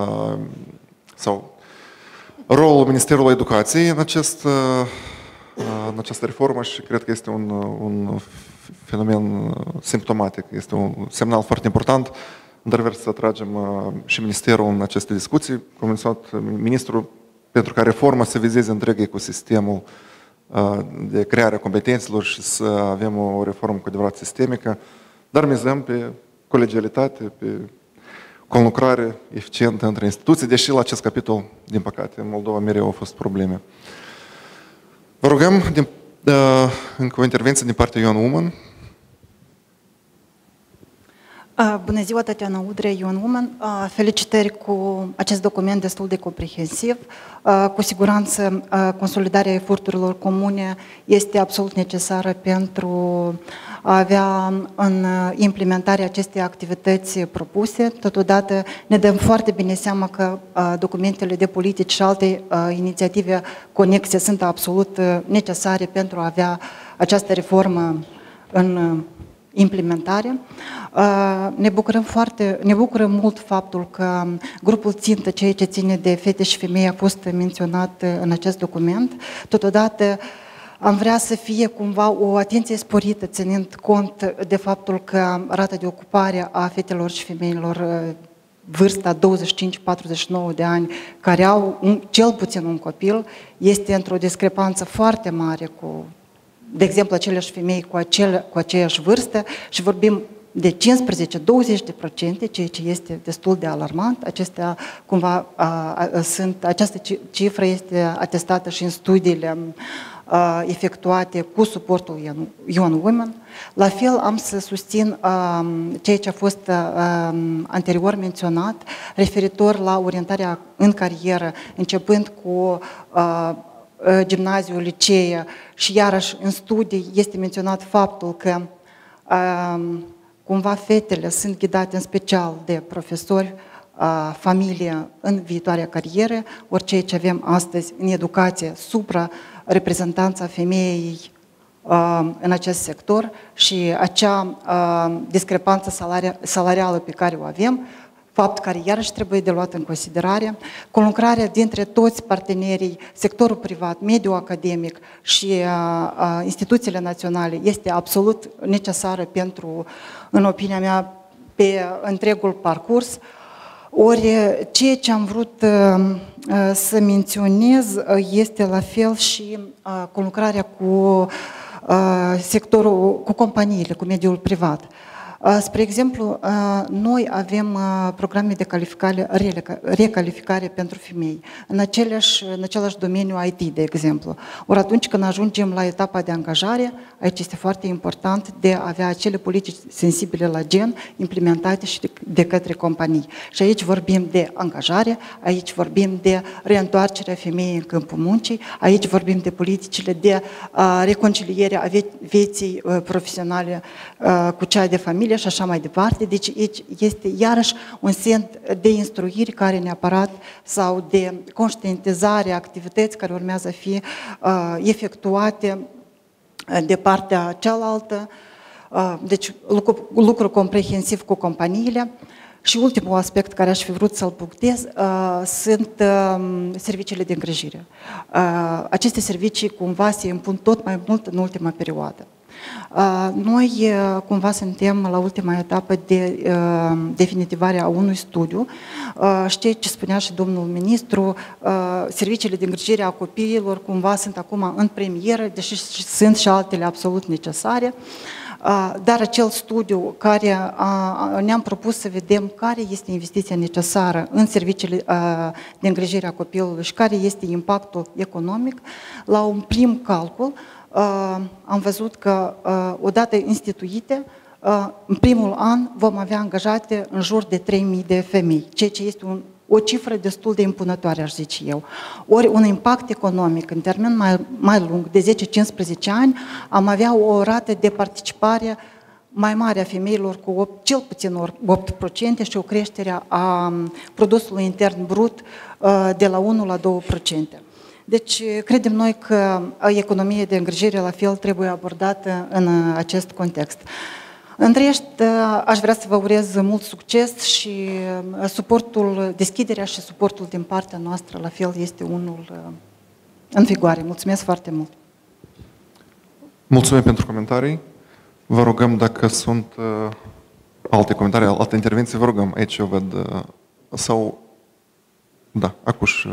sau rolul Ministerului Educației în, acest, în această reformă și cred că este un, un fenomen simptomatic, este un semnal foarte important. Într-adevăr, să atragem și Ministerul în aceste discuții. Cum a menționat ministrul, pentru ca reforma să vizeze întreg ecosistemul de crearea competențelor și să avem o reformă cu adevărat sistemică, dar mizăm pe colegialitate, pe conlucrare eficientă între instituții, deși la acest capitol, din păcate, în Moldova mereu au fost probleme. Vă rugăm din, uh, încă o intervenție din partea Ion Woman. Bună ziua, Tatiana Udrea, Ion Woman. Felicitări cu acest document destul de comprehensiv. Cu siguranță, consolidarea eforturilor comune este absolut necesară pentru a avea în implementarea acestei activități propuse. Totodată ne dăm foarte bine seama că documentele de politici și alte inițiative conexe sunt absolut necesare pentru a avea această reformă în implementare. Ne bucurăm foarte, ne bucură mult faptul că grupul țintă, ceea ce ține de fete și femei, a fost menționat în acest document. Totodată am vrea să fie cumva o atenție sporită, ținând cont de faptul că rata de ocupare a fetelor și femeilor vârsta douăzeci și cinci patruzeci și nouă de ani, care au un, cel puțin un copil, este într-o discrepanță foarte mare cu, de exemplu, aceleași femei cu, acele, cu aceeași vârstă și vorbim de cincisprezece douăzeci de procente, ceea ce este destul de alarmant. Acestea, cumva, a, a, sunt, această cifră este atestată și în studiile a, efectuate cu suportul Young Women. La fel am să susțin a, ceea ce a fost a, anterior menționat, referitor la orientarea în carieră, începând cu a, gimnaziu, licee și iarăși în studii este menționat faptul că a, cumva fetele sunt ghidate în special de profesori, a, familie în viitoarea carieră, ori ceea ce avem astăzi în educație, supra-reprezentanța femeii a, în acest sector și acea a, discrepanță salaria, salarială pe care o avem, fapt care iarăși trebuie de luat în considerare, conlucrarea dintre toți partenerii, sectorul privat, mediul academic și a, a, instituțiile naționale este absolut necesară pentru, în opinia mea, pe întregul parcurs. Ori ceea ce am vrut a, a, să menționez este la fel și a, conlucrarea cu a, sectorul, cu companiile, cu mediul privat. Spre exemplu, noi avem programe de calificare, recalificare pentru femei, în același, în același domeniu I T, de exemplu. Ori atunci când ajungem la etapa de angajare, aici este foarte important de a avea acele politici sensibile la gen implementate și de către companii. Și aici vorbim de angajare, aici vorbim de reîntoarcerea femeii în câmpul muncii, aici vorbim de politicile de reconciliere a vieții profesionale cu cea de familie și așa mai departe. Deci aici este iarăși un set de instruiri care neapărat sau de conștientizare a activități care urmează să fie uh, efectuate de partea cealaltă. Uh, deci lucru, lucru comprehensiv cu companiile. Și ultimul aspect care aș fi vrut să-l punctez uh, sunt uh, serviciile de îngrijire. Uh, aceste servicii cumva se impun tot mai mult în ultima perioadă. Noi cumva suntem la ultima etapă de definitivare a unui studiu. Știți ce spunea și domnul ministru, serviciile de îngrijire a copiilor cumva sunt acum în premieră, deși sunt și altele absolut necesare. Dar acel studiu care ne-am propus să vedem care este investiția necesară în serviciile de îngrijire a copilului și care este impactul economic, la un prim calcul, Uh, am văzut că uh, odată instituite, uh, în primul an vom avea angajate în jur de trei mii de femei, ceea ce este un, o cifră destul de impunătoare, aș zice eu. Ori un impact economic în termen mai, mai lung, de zece cincisprezece ani, am avea o rată de participare mai mare a femeilor cu opt, cel puțin opt la sută și o creștere a produsului intern brut uh, de la unu la doi la sută. Deci, credem noi că economia de îngrijire la fel trebuie abordată în acest context. În rest, aș vrea să vă urez mult succes și suportul, deschiderea și suportul din partea noastră la fel este unul în vigoare. Mulțumesc foarte mult! Mulțumim pentru comentarii. Vă rugăm dacă sunt alte comentarii, alte intervenții, vă rugăm. Aici eu văd, sau, da, acuși.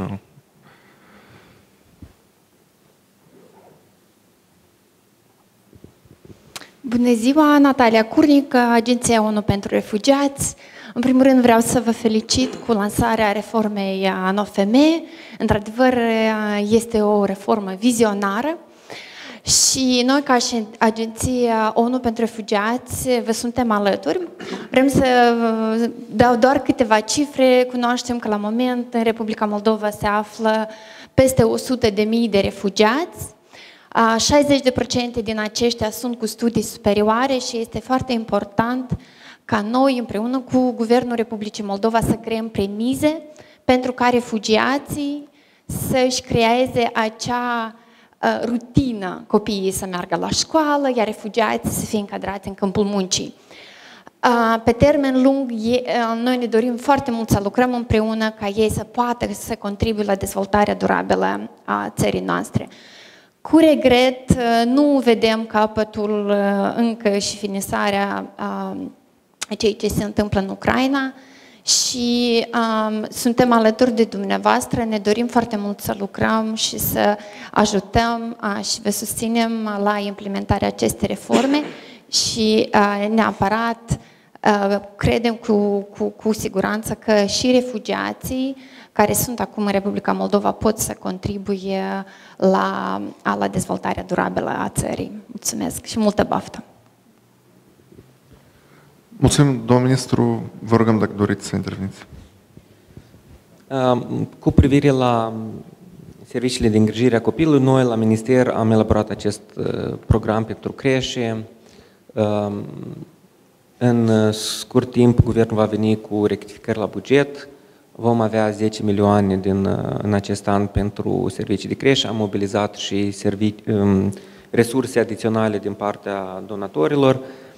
Bună ziua, Natalia Curnic, Agenția ONU pentru Refugiați. În primul rând vreau să vă felicit cu lansarea reformei ANOFM. Într-adevăr, este o reformă vizionară și noi, ca și Agenția ONU pentru Refugiați, vă suntem alături. Vrem să dau doar câteva cifre. Cunoaștem că la moment în Republica Moldova se află peste o sută de mii de refugiați. șaizeci la sută din aceștia sunt cu studii superioare și este foarte important ca noi, împreună cu Guvernul Republicii Moldova, să creăm premize pentru ca refugiații să-și creeze acea uh, rutină, copiii să meargă la școală, iar refugiații să fie încadrați în câmpul muncii. Uh, pe termen lung, e, uh, noi ne dorim foarte mult să lucrăm împreună ca ei să poată să contribuie la dezvoltarea durabilă a țării noastre. Cu regret, nu vedem capătul încă și finisarea a ceea ce se întâmplă în Ucraina și um, suntem alături de dumneavoastră, ne dorim foarte mult să lucrăm și să ajutăm uh, și vă susținem la implementarea acestei reforme și uh, neapărat Credem cu, cu, cu siguranță că și refugiații care sunt acum în Republica Moldova pot să contribuie la, la dezvoltarea durabilă a țării. Mulțumesc și multă baftă! Mulțumim, domnul ministru, vă rugăm dacă doriți să interveniți. Cu privire la serviciile de îngrijire a copilului, noi la Minister am elaborat acest program pentru creșe. În scurt timp, guvernul va veni cu rectificări la buget. Vom avea zece milioane din, în acest an pentru servicii de creșe. Am mobilizat și servici, resurse adiționale din partea donatorilor.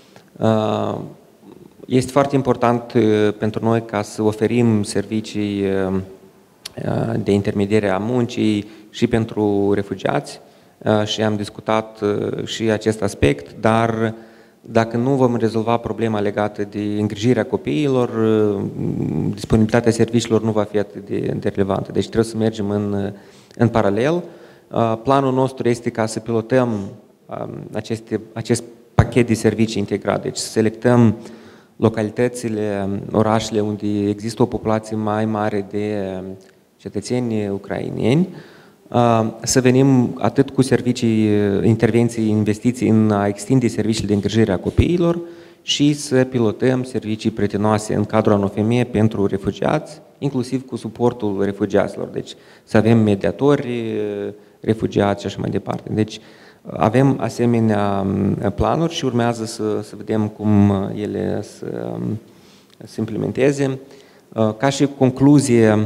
Este foarte important pentru noi ca să oferim servicii de intermediere a muncii și pentru refugiați și am discutat și acest aspect, dar dacă nu vom rezolva problema legată de îngrijirea copiilor, disponibilitatea serviciilor nu va fi atât de, de relevantă. Deci trebuie să mergem în, în paralel. Planul nostru este ca să pilotăm aceste, acest pachet de servicii integrat, deci să selectăm localitățile, orașele unde există o populație mai mare de cetățeni ucraineni, să venim atât cu servicii, intervenții, investiții în a extinde serviciile de îngrijire a copiilor și să pilotăm servicii prietenoase în cadrul ANOFEME pentru refugiați, inclusiv cu suportul refugiaților. Deci să avem mediatori, refugiați și așa mai departe. Deci avem asemenea planuri și urmează să, să vedem cum ele să se implementeze. Ca și concluzie,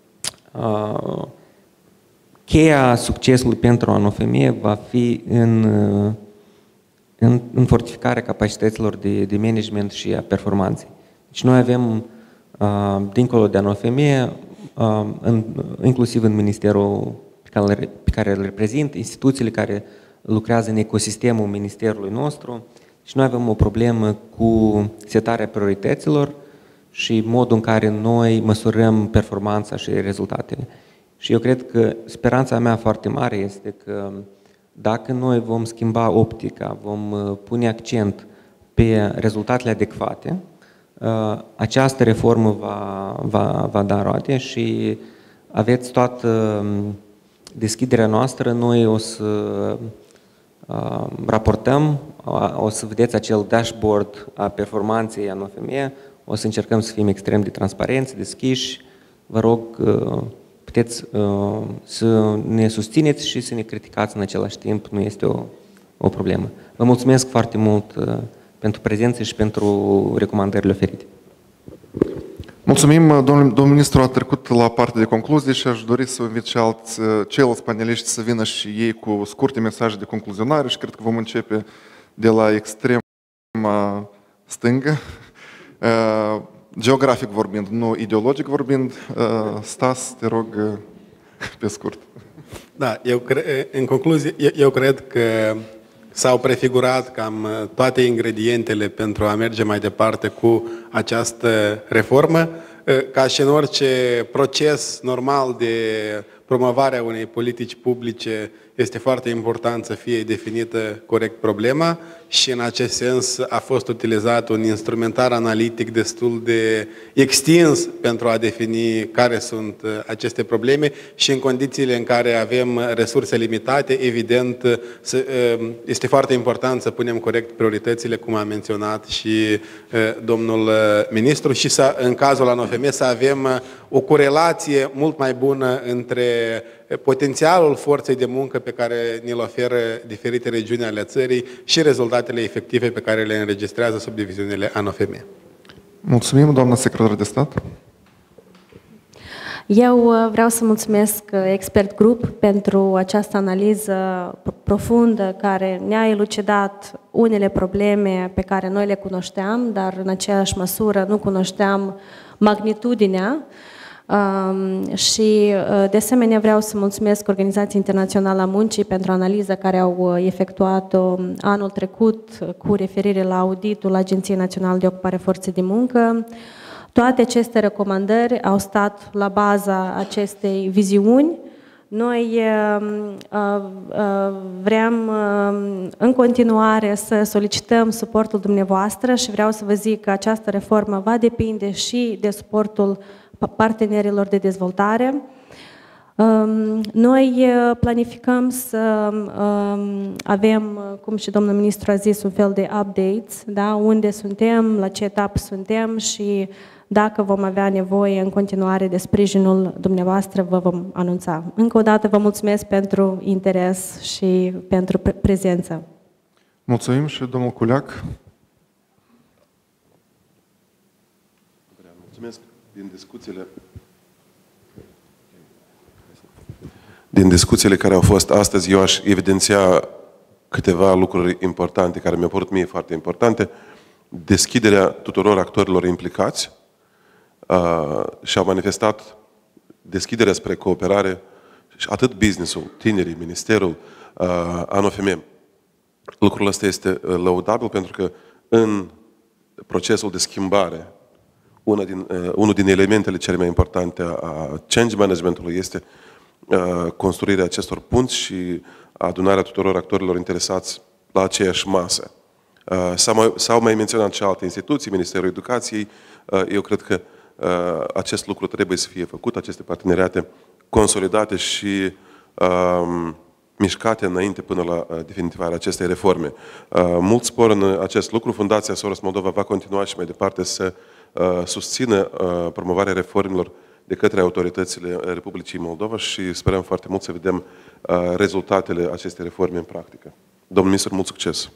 cheia succesului pentru ANOFEME va fi în, în, în fortificarea capacităților de, de management și a performanței. Deci noi avem, dincolo de ANOFEME, în, inclusiv în ministerul pe care, pe care îl reprezint, instituțiile care lucrează în ecosistemul ministerului nostru și noi avem o problemă cu setarea priorităților și modul în care noi măsurăm performanța și rezultatele. Și eu cred că speranța mea foarte mare este că dacă noi vom schimba optica, vom pune accent pe rezultatele adecvate, această reformă va, va, va da roade și aveți toată deschiderea noastră. Noi o să raportăm, o să vedeți acel dashboard a performanței ANOFEME, o să încercăm să fim extrem de transparenți, deschiși. Vă rog, puteți să ne susțineți și să ne criticați în același timp, nu este o, o problemă. Vă mulțumesc foarte mult pentru prezență și pentru recomandările oferite. Mulțumim, domnul, domnul ministru a trecut la partea de concluzie și aș dori să invit și alți, ceilalți paneliști să vină și ei cu scurte mesaje de concluzionare și cred că vom începe de la extrema stângă, geografic vorbind, nu ideologic vorbind. Stas, te rog, pe scurt. Da, eu cre- în concluzie, eu, eu cred că s-au prefigurat cam toate ingredientele pentru a merge mai departe cu această reformă. Ca și în orice proces normal de promovare a unei politici publice, este foarte important să fie definită corect problema și în acest sens a fost utilizat un instrumentar analitic destul de extins pentru a defini care sunt aceste probleme și în condițiile în care avem resurse limitate, evident, este foarte important să punem corect prioritățile, cum a menționat și domnul ministru, și să, în cazul ANOFEME, să avem o corelație mult mai bună între potențialul forței de muncă pe care ni-l oferă diferite regiuni ale țării și rezultatele efective pe care le înregistrează subdiviziunile ANOFEME. Mulțumim, doamna secretar de stat. Eu vreau să mulțumesc Expert Group pentru această analiză profundă care ne-a elucidat unele probleme pe care noi le cunoșteam, dar în aceeași măsură nu cunoșteam magnitudinea. Um, și de asemenea vreau să mulțumesc Organizației Internaționale a Muncii pentru analiza care au efectuat-o anul trecut cu referire la auditul Agenției Naționale de Ocupare Forței de Muncă. Toate aceste recomandări au stat la baza acestei viziuni Noi vrem în continuare să solicităm suportul dumneavoastră și vreau să vă zic că această reformă va depinde și de suportul partenerilor de dezvoltare. Noi planificăm să avem, cum și domnul ministru a zis, un fel de updates, da? Unde suntem, la ce etapă suntem și dacă vom avea nevoie în continuare de sprijinul dumneavoastră, vă vom anunța. Încă o dată vă mulțumesc pentru interes și pentru pre prezență. Mulțumim și domnul Culeac. Mulțumesc. Din discuțiile Din discuțiile care au fost astăzi, eu aș evidenția câteva lucruri importante, care mi-au părut mie foarte importante. Deschiderea tuturor actorilor implicați uh, și-au manifestat deschiderea spre cooperare, atât business-ul, tinerii, ministerul, uh, ANOFM. Lucrul ăsta este lăudabil pentru că în procesul de schimbare, una din, uh, unul din elementele cele mai importante a change management-ului este construirea acestor punți și adunarea tuturor actorilor interesați la aceeași masă. S-au mai, s-au mai menționat și alte instituții, Ministerul Educației. Eu cred că acest lucru trebuie să fie făcut, aceste parteneriate consolidate și um, mișcate înainte până la definitivarea acestei reforme. Mult spor în acest lucru. Fundația Soros Moldova va continua și mai departe să susțină promovarea reformelor de către autoritățile Republicii Moldova și sperăm foarte mult să vedem uh, rezultatele acestei reforme în practică. Domnul ministru, mult succes!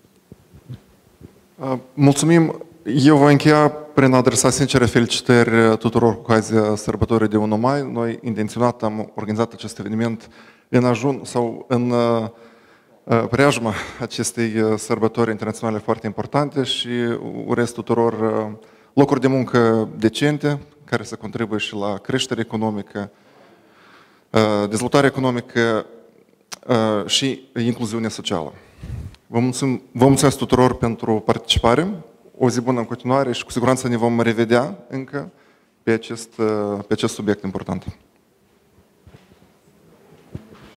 Uh, mulțumim! Eu voi încheia prin a adresa sincere felicitări tuturor cu ocazia sărbătorii de unu mai. Noi intenționat am organizat acest eveniment în ajun sau în uh, preajma acestei sărbători internaționale foarte importante și urez tuturor uh, locuri de muncă decente, care să contribuie și la creștere economică, dezvoltare economică și incluziune socială. Vă mulțumim, vă mulțumesc tuturor pentru participare, o zi bună în continuare și cu siguranță ne vom revedea încă pe acest, pe acest subiect important.